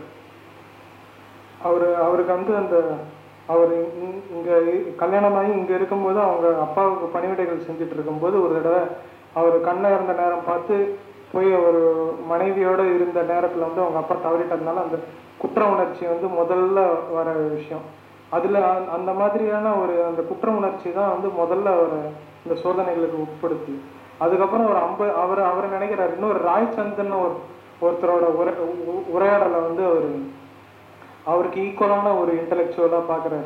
அவரு அவருக்கு வந்து அந்த அவர் இங்க கல்யாணமாகி இங்க இருக்கும்போது அவங்க அப்பாவுக்கு பணிவிடைகள் செஞ்சுட்டு இருக்கும்போது ஒரு தடவை அவர் கண்ணை இருந்த நேரம் பார்த்து போய் ஒரு மனைவியோட இருந்த நேரத்துல வந்து அவங்க அப்பா தவறிட்டதுனால அந்த குற்ற உணர்ச்சி வந்து முதல்ல வர விஷயம். அதுல அந்த மாதிரியான ஒரு அந்த குற்ற உணர்ச்சி தான் வந்து முதல்ல அவர் இந்த சோதனைகளுக்கு உட்படுத்தி அதுக்கப்புறம் ஒரு ஐம்பது அவர் அவரை நினைக்கிறாரு. இன்னொரு ராய் சந்தன் ஒரு ஒருத்தரோட உரை உரையாடலை வந்து அவர் அவருக்கு ஈக்குவலான ஒரு இன்டலெக்சுவலா பாக்குறாரு.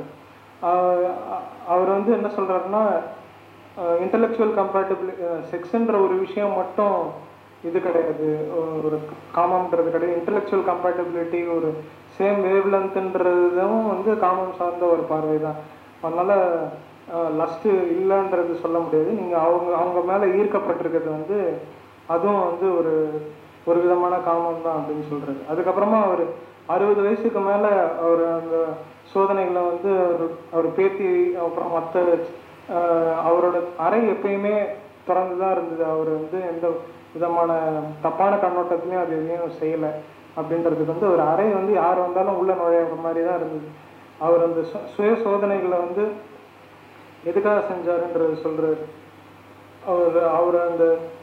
அவர் வந்து என்ன சொல்றாருன்னா இன்டலெக்சுவல் கம்பேட்டபிள் செக்ஸ்ன்ற ஒரு விஷயம் மட்டும் இது கிடையாது, ஒரு காமம்ன்றது கிடையாது. இன்டலெக்சுவல் கம்பேட்டபிலிட்டி ஒரு சேம் வேவ் லென்த்ன்றதும் வந்து காமம் சார்ந்த ஒரு பார்வை தான். அதனால லஸ்ட் இல்லைன்றது சொல்ல முடியாது. நீங்க அவங்க அவங்க மேல ஈர்க்கப்பட்டிருக்கிறது வந்து அதுவும் வந்து ஒரு ஒரு விதமான காமம் தான் அப்படின்னு சொல்றாரு. அதுக்கப்புறமா அவர் அறுபது வயசுக்கு மேல அவர் அந்த சோதனைகளை வந்து அவர் அவர் பேத்தி அப்புறம் மற்ற அவரோட அறை எப்பயுமே திறந்துதான் இருந்தது. அவர் வந்து எந்த விதமான தப்பான கண்ணோட்டத்திலையும் அது எதையும் செய்யலை அப்படின்றதுக்கு வந்து ஒரு அறை வந்து யார் வந்தாலும் உள்ள நுழையிற மாதிரி தான் இருந்தது. அவர் அந்த சுய சோதனைகளை வந்து எதுக்காக செஞ்சாருன்றது சொல்றாரு. அவர் அவர் அந்த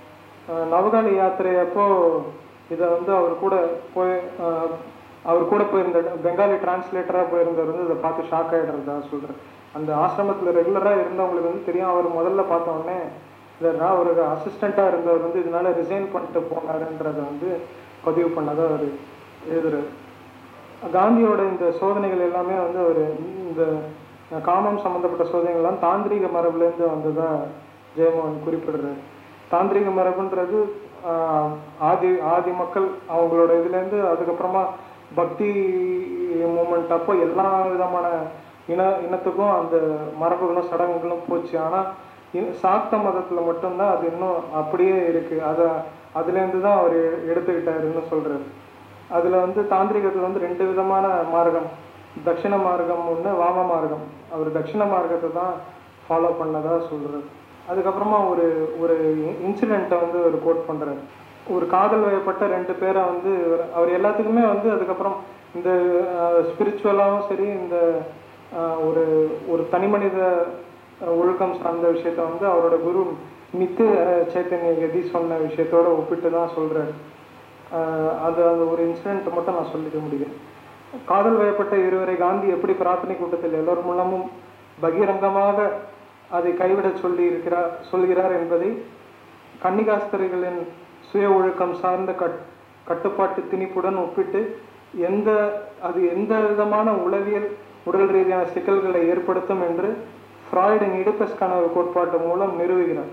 நவகாளி யாத்திரை அப்போ இதை வந்து அவர் கூட போய் அவர் கூட போயிருந்த பெங்காலி டிரான்ஸ்லேட்டராக போயிருந்தவர் வந்து இதை பார்த்து ஷாக் ஆகிடுறதா சொல்கிறார். அந்த ஆசிரமத்தில் ரெகுலராக இருந்தவங்களுக்கு வந்து தெரியும். அவர் முதல்ல பார்த்த உடனே இல்லைன்னா அவருக்கு அசிஸ்டண்ட்டாக இருந்தவர் வந்து இதனால ரிசைன் பண்ணிட்டு போனாருன்றதை வந்து பதிவு பண்ணதான் அவர் எழுதுறாரு. காந்தியோட இந்த சோதனைகள் எல்லாமே வந்து அவர் இந்த காமம் சம்மந்தப்பட்ட சோதனைகள்லாம் தாந்திரிக மரபுலேருந்து வந்ததாக ஜெயமோகன் குறிப்பிடுறாரு. தாந்திரிக மரபுன்றது ஆதி ஆதி மக்கள் அவங்களோட இதுலேருந்து அதுக்கப்புறமா பக்தி மூமெண்ட் அப்போ எல்லா விதமான இன இனத்துக்கும் அந்த மரபுகளும் சடங்குகளும் போச்சு. ஆனால் சாக்த மதத்தில் மட்டும்தான் அது இன்னும் அப்படியே இருக்கு. அதை அதுலேருந்து தான் அவர் எடுத்துக்கிட்டாருன்னு சொல்றாரு. அதில் வந்து தாந்திரிகத்தில் வந்து ரெண்டு விதமான மார்க்கம், தட்சிண மார்க்கம் ஒன்று, வாம மார்க்கம். அவர் தட்சிண மார்க்கத்தை தான் ஃபாலோ பண்ணதா சொல்றாரு. அதுக்கப்புறமா ஒரு ஒரு இன்சிடெண்ட்டை வந்து அவர் கோட் பண்ணுறாரு. ஒரு காதல் வயப்பட்ட ரெண்டு பேரை வந்து அவர் எல்லாத்துக்குமே வந்து அதுக்கப்புறம் இந்த ஸ்பிரிச்சுவலாகவும் சரி இந்த ஒரு ஒரு தனி மனித ஒழுக்கம் சார்ந்த விஷயத்த வந்து அவரோட குரு மித்து சைத்தன்ய கதி சொன்ன விஷயத்தோட ஒப்பிட்டு தான் சொல்கிறார். அது அந்த ஒரு இன்சிடென்ட் மட்டும் நான் சொல்லிக்க முடியும். காதல் வயப்பட்ட இருவரை காந்தி எப்படி பிரார்த்தனை கூட்டத்தில் எல்லோர் மூலமும் பகிரங்கமாக அதை கைவிட சொல்லி இருக்கிறார் சொல்கிறார் என்பதை கன்னிகாஸ்திரிகளின் சுய ஒழுக்கம் சார்ந்த கட் கட்டுப்பாட்டு திணிப்புடன் ஒப்பிட்டு எந்த அது எந்த விதமான உளவியல் உடல் ரீதியான சிக்கல்களை ஏற்படுத்தும் என்று ஃப்ராய்டின் இடுப்பஸ் கனவு கோட்பாட்டு மூலம் நிறுவுகிறார்.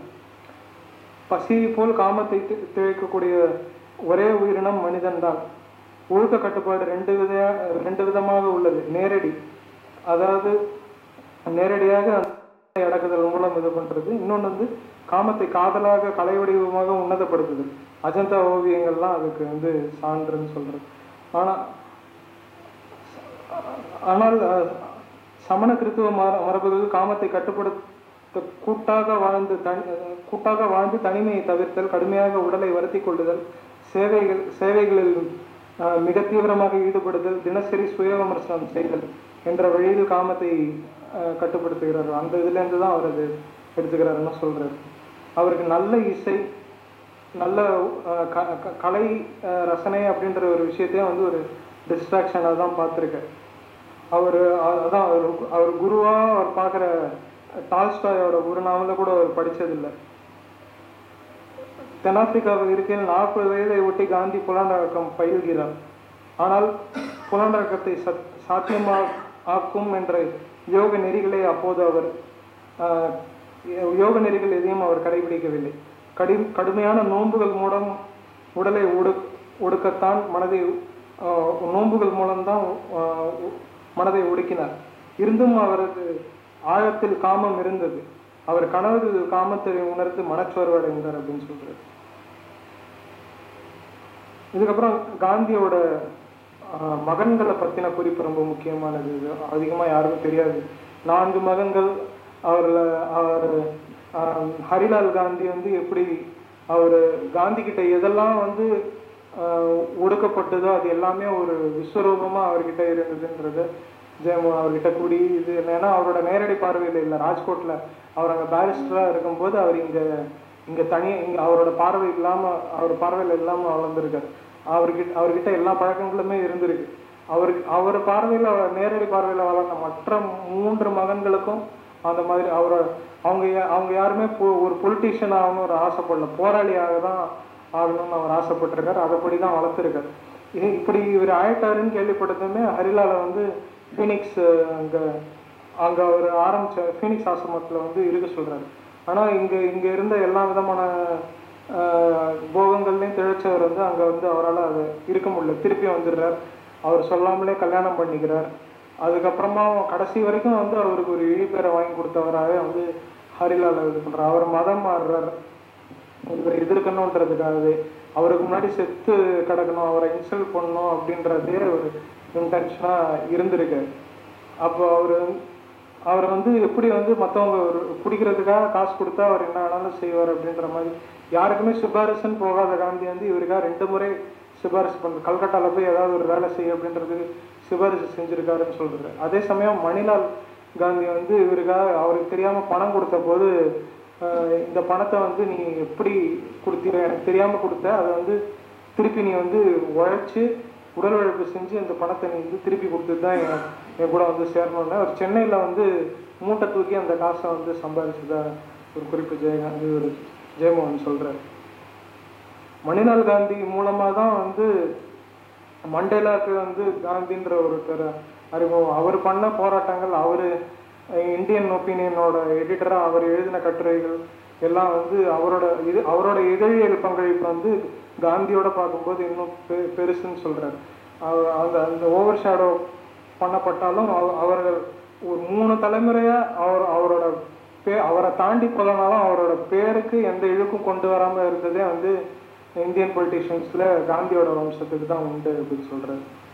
பசியை போல் காமத்தை திளைக்கக்கூடிய ஒரே உயிரினம் மனிதன்தான். ஒழுக்க கட்டுப்பாடு ரெண்டு வித ரெண்டு விதமாக உள்ளது. நேரடி, அதாவது நேரடியாக அடக்குதல் மூலம் இது பண்றது. இன்னொன்று வந்து காமத்தை காதலாக கலை வடிவமாக உன்னதப்படுத்துது. அஜந்தா ஓவியங்கள்லாம் அதுக்கு வந்து சான்றுன்னு சொல்றது. ஆனா ஆனால் சமண கிறித்துவ மரபுகள் காமத்தை கட்டுப்படு கூட்டாக வாழ்ந்து தனி கூட்டாக வாழ்ந்து தனிமையை தவிர்த்தல், கடுமையாக உடலை வருத்தி கொள்ளுதல், சேவைகள் சேவைகளில் மிக தீவிரமாக ஈடுபடுதல், தினசரி சுய விமர்சனம் செய்தல் என்ற வழியில் காமத்தை கட்டுப்படுத்துகிறார். அந்த இதுலேருந்து தான் அவர் அது எடுத்துக்கிறாருன்னு சொல்றாரு. அவருக்கு நல்ல இசை, நல்ல கலை ரசனை அப்படின்ற ஒரு விஷயத்தையும் வந்து ஒரு டிஸ்ட்ராக்ஷனாக தான் பார்த்துருக்கார். அவர் அதான் அவர் அவர் குருவாக அவர் பார்க்குற டால்ஸ்டாயோட ஒரு நாவலை கூட அவர் படித்ததில்லை. தென்னாப்பிரிக்காவில் இருக்கையில் நாற்பது வயதை ஒட்டி காந்தி புலனடக்கம் பயில்கிறார். ஆனால் புலனடக்கத்தை சத் சாத்தியமா ஆக்கும் என்ற யோக நெறிகளை அப்போது அவர் யோக நெறிகள் எதையும் அவர் கடைபிடிக்கவில்லை. கடி கடுமையான நோன்புகள் மூலம் உடலை ஒடு ஒடுக்கத்தான் மனதை நோன்புகள் மூலம்தான் மனதை ஒடுக்கினார். இருந்தும் அவரது ஆழத்தில் காமம் இருந்தது. அவர் கனவு காமத்தை உணர்ந்து மனச்சோர்வு அடைந்தார் அப்படின்னு சொல்றாரு. இதுக்கப்புறம் காந்தியோட மகன்களை பத்தின குறிப்பு ரொம்ப முக்கியமானது. இது அதிகமா யாருக்கும் தெரியாது. நான்கு மகன்கள். அவர்ல அவர் ஹரிலால் காந்தி வந்து எப்படி அவர் காந்தி கிட்ட எதெல்லாம் வந்து ஒடுக்கப்பட்டதோ அது எல்லாமே ஒரு விஸ்வரூபமா அவர்கிட்ட இருந்ததுன்றது ஜெயமோகன் அவர்கிட்ட கூடி இது என்னன்னா அவரோட நேரடி பார்வையில் இல்லை. ராஜ்கோட்ல அவர் அங்கே பேரிஸ்டரா இருக்கும்போது அவர் இங்க இங்க தனி இங்க அவரோட பார்வை இல்லாம அவர் பார்வையில் இல்லாம வளர்ந்துருக்காரு. அவர்கிட்ட அவர்கிட்ட எல்லா பழக்கங்களுமே இருந்திருக்கு. அவருக்கு அவர் பார்வையில் நேரடி பார்வையில் வளர்ந்த மற்ற மூன்று மகன்களுக்கும் அந்த மாதிரி அவரோட அவங்க அவங்க யாருமே ஒரு பொலிட்டீஷியன் ஆகணும்னு ஒரு ஆசைப்படல, போராளியாக தான் ஆகணும்னு அவர் ஆசைப்பட்டிருக்காரு. அதைப்படி தான் வளர்த்துருக்காரு. இப்படி இவர் ஆயிட்டாருன்னு கேள்விப்பட்டதுமே ஹரிலால வந்து ஃபீனிக்ஸ் அங்க அங்க அவர் ஆரம்பிச்ச ஃபீனிக்ஸ் ஆசிரமத்தில் வந்து இருக்க சொல்றாரு. ஆனா இங்க இங்க இருந்த எல்லா விதமான போகங்கள்லையும் திளைச்சவர் வந்து அங்க வந்து அவரால் அதை இருக்க முடியல. திருப்பி வந்துடுறார். அவர் சொல்லாமலே கல்யாணம் பண்ணிக்கிறார். அதுக்கப்புறமா கடைசி வரைக்கும் வந்து அவருக்கு ஒரு இழிப்பேரை வாங்கி கொடுத்தவராகவே வந்து ஹரிலால் இது பண்றார். அவர் மதம் மாறுறார் இவரை எதிர்க்கணுன்றதுக்காகவே. அவருக்கு முன்னாடி செத்து கிடக்கணும், அவரை இன்சல்ட் பண்ணணும் அப்படின்றதே ஒரு இன்டென்ஷனா இருந்திருக்கு. அப்போ அவரு அவரை வந்து எப்படி வந்து மற்றவங்க ஒரு பிடிக்கிறதுக்காக காசு கொடுத்தா அவர் என்ன வேணாலும் செய்வார் அப்படின்ற மாதிரி யாருக்குமே சிபாரிசுன்னு போகாத காந்தி வந்து இவருக்காக ரெண்டு முறை சிபாரிசு பண்ணுற கல்கட்டாவில் போய் ஏதாவது ஒரு வேலை செய்ய அப்படின்றதுக்கு சிபாரிசு செஞ்சுருக்காருன்னு சொல்கிறாரு. அதே சமயம் மணிலால் காந்தி வந்து இவருக்காக அவருக்கு தெரியாமல் பணம் கொடுத்த போது இந்த பணத்தை வந்து நீ எப்படி கொடுத்தீங்க எனக்கு தெரியாமல் கொடுத்த, அதை வந்து திருப்பி நீ வந்து உழைச்சி உடல் உழைப்பு செஞ்சு அந்த பணத்தை நீ வந்து திருப்பி கொடுத்துட்டு தான் என் என் கூட வந்து சேரணும்னு அவர் சென்னையில் வந்து மூட்டை தூக்கி அந்த காசை வந்து சம்பாதிச்சதா ஒரு குறிப்பு ஜெயகாந்தி ஒரு ஜெயமோகன் சொல்கிறார். மணிலால் காந்தி மூலமாக தான் வந்து மண்டேலாவுக்கு வந்து காந்தின்ற ஒருத்தர் அறிமுகம். அவர் பண்ண போராட்டங்கள், அவர் இந்தியன் ஒப்பீனியனோட எடிட்டராக அவர் எழுதின கட்டுரைகள் எல்லாம் வந்து அவரோட இது அவரோட இதழியல் பங்களிப்பு வந்து காந்தியோட பார்க்கும்போது இன்னும் பெ பெருசுன்னு சொல்கிறார். அந்த அந்த ஓவர் ஷேடோ பண்ணப்பட்டாலும் அவர்கள் ஒரு மூணு தலைமுறையாக அவர் அவரோட பே அவரை தாண்டி போகலனாலும் அவரோட பேருக்கு எந்த இழுக்கும் கொண்டு வராமல் இருந்ததே வந்து இந்தியன் பொலிட்டீஷியன்ஸில் காந்தியோட வம்சத்துக்கு தான் உண்டு அப்படின்னு சொல்கிறார்.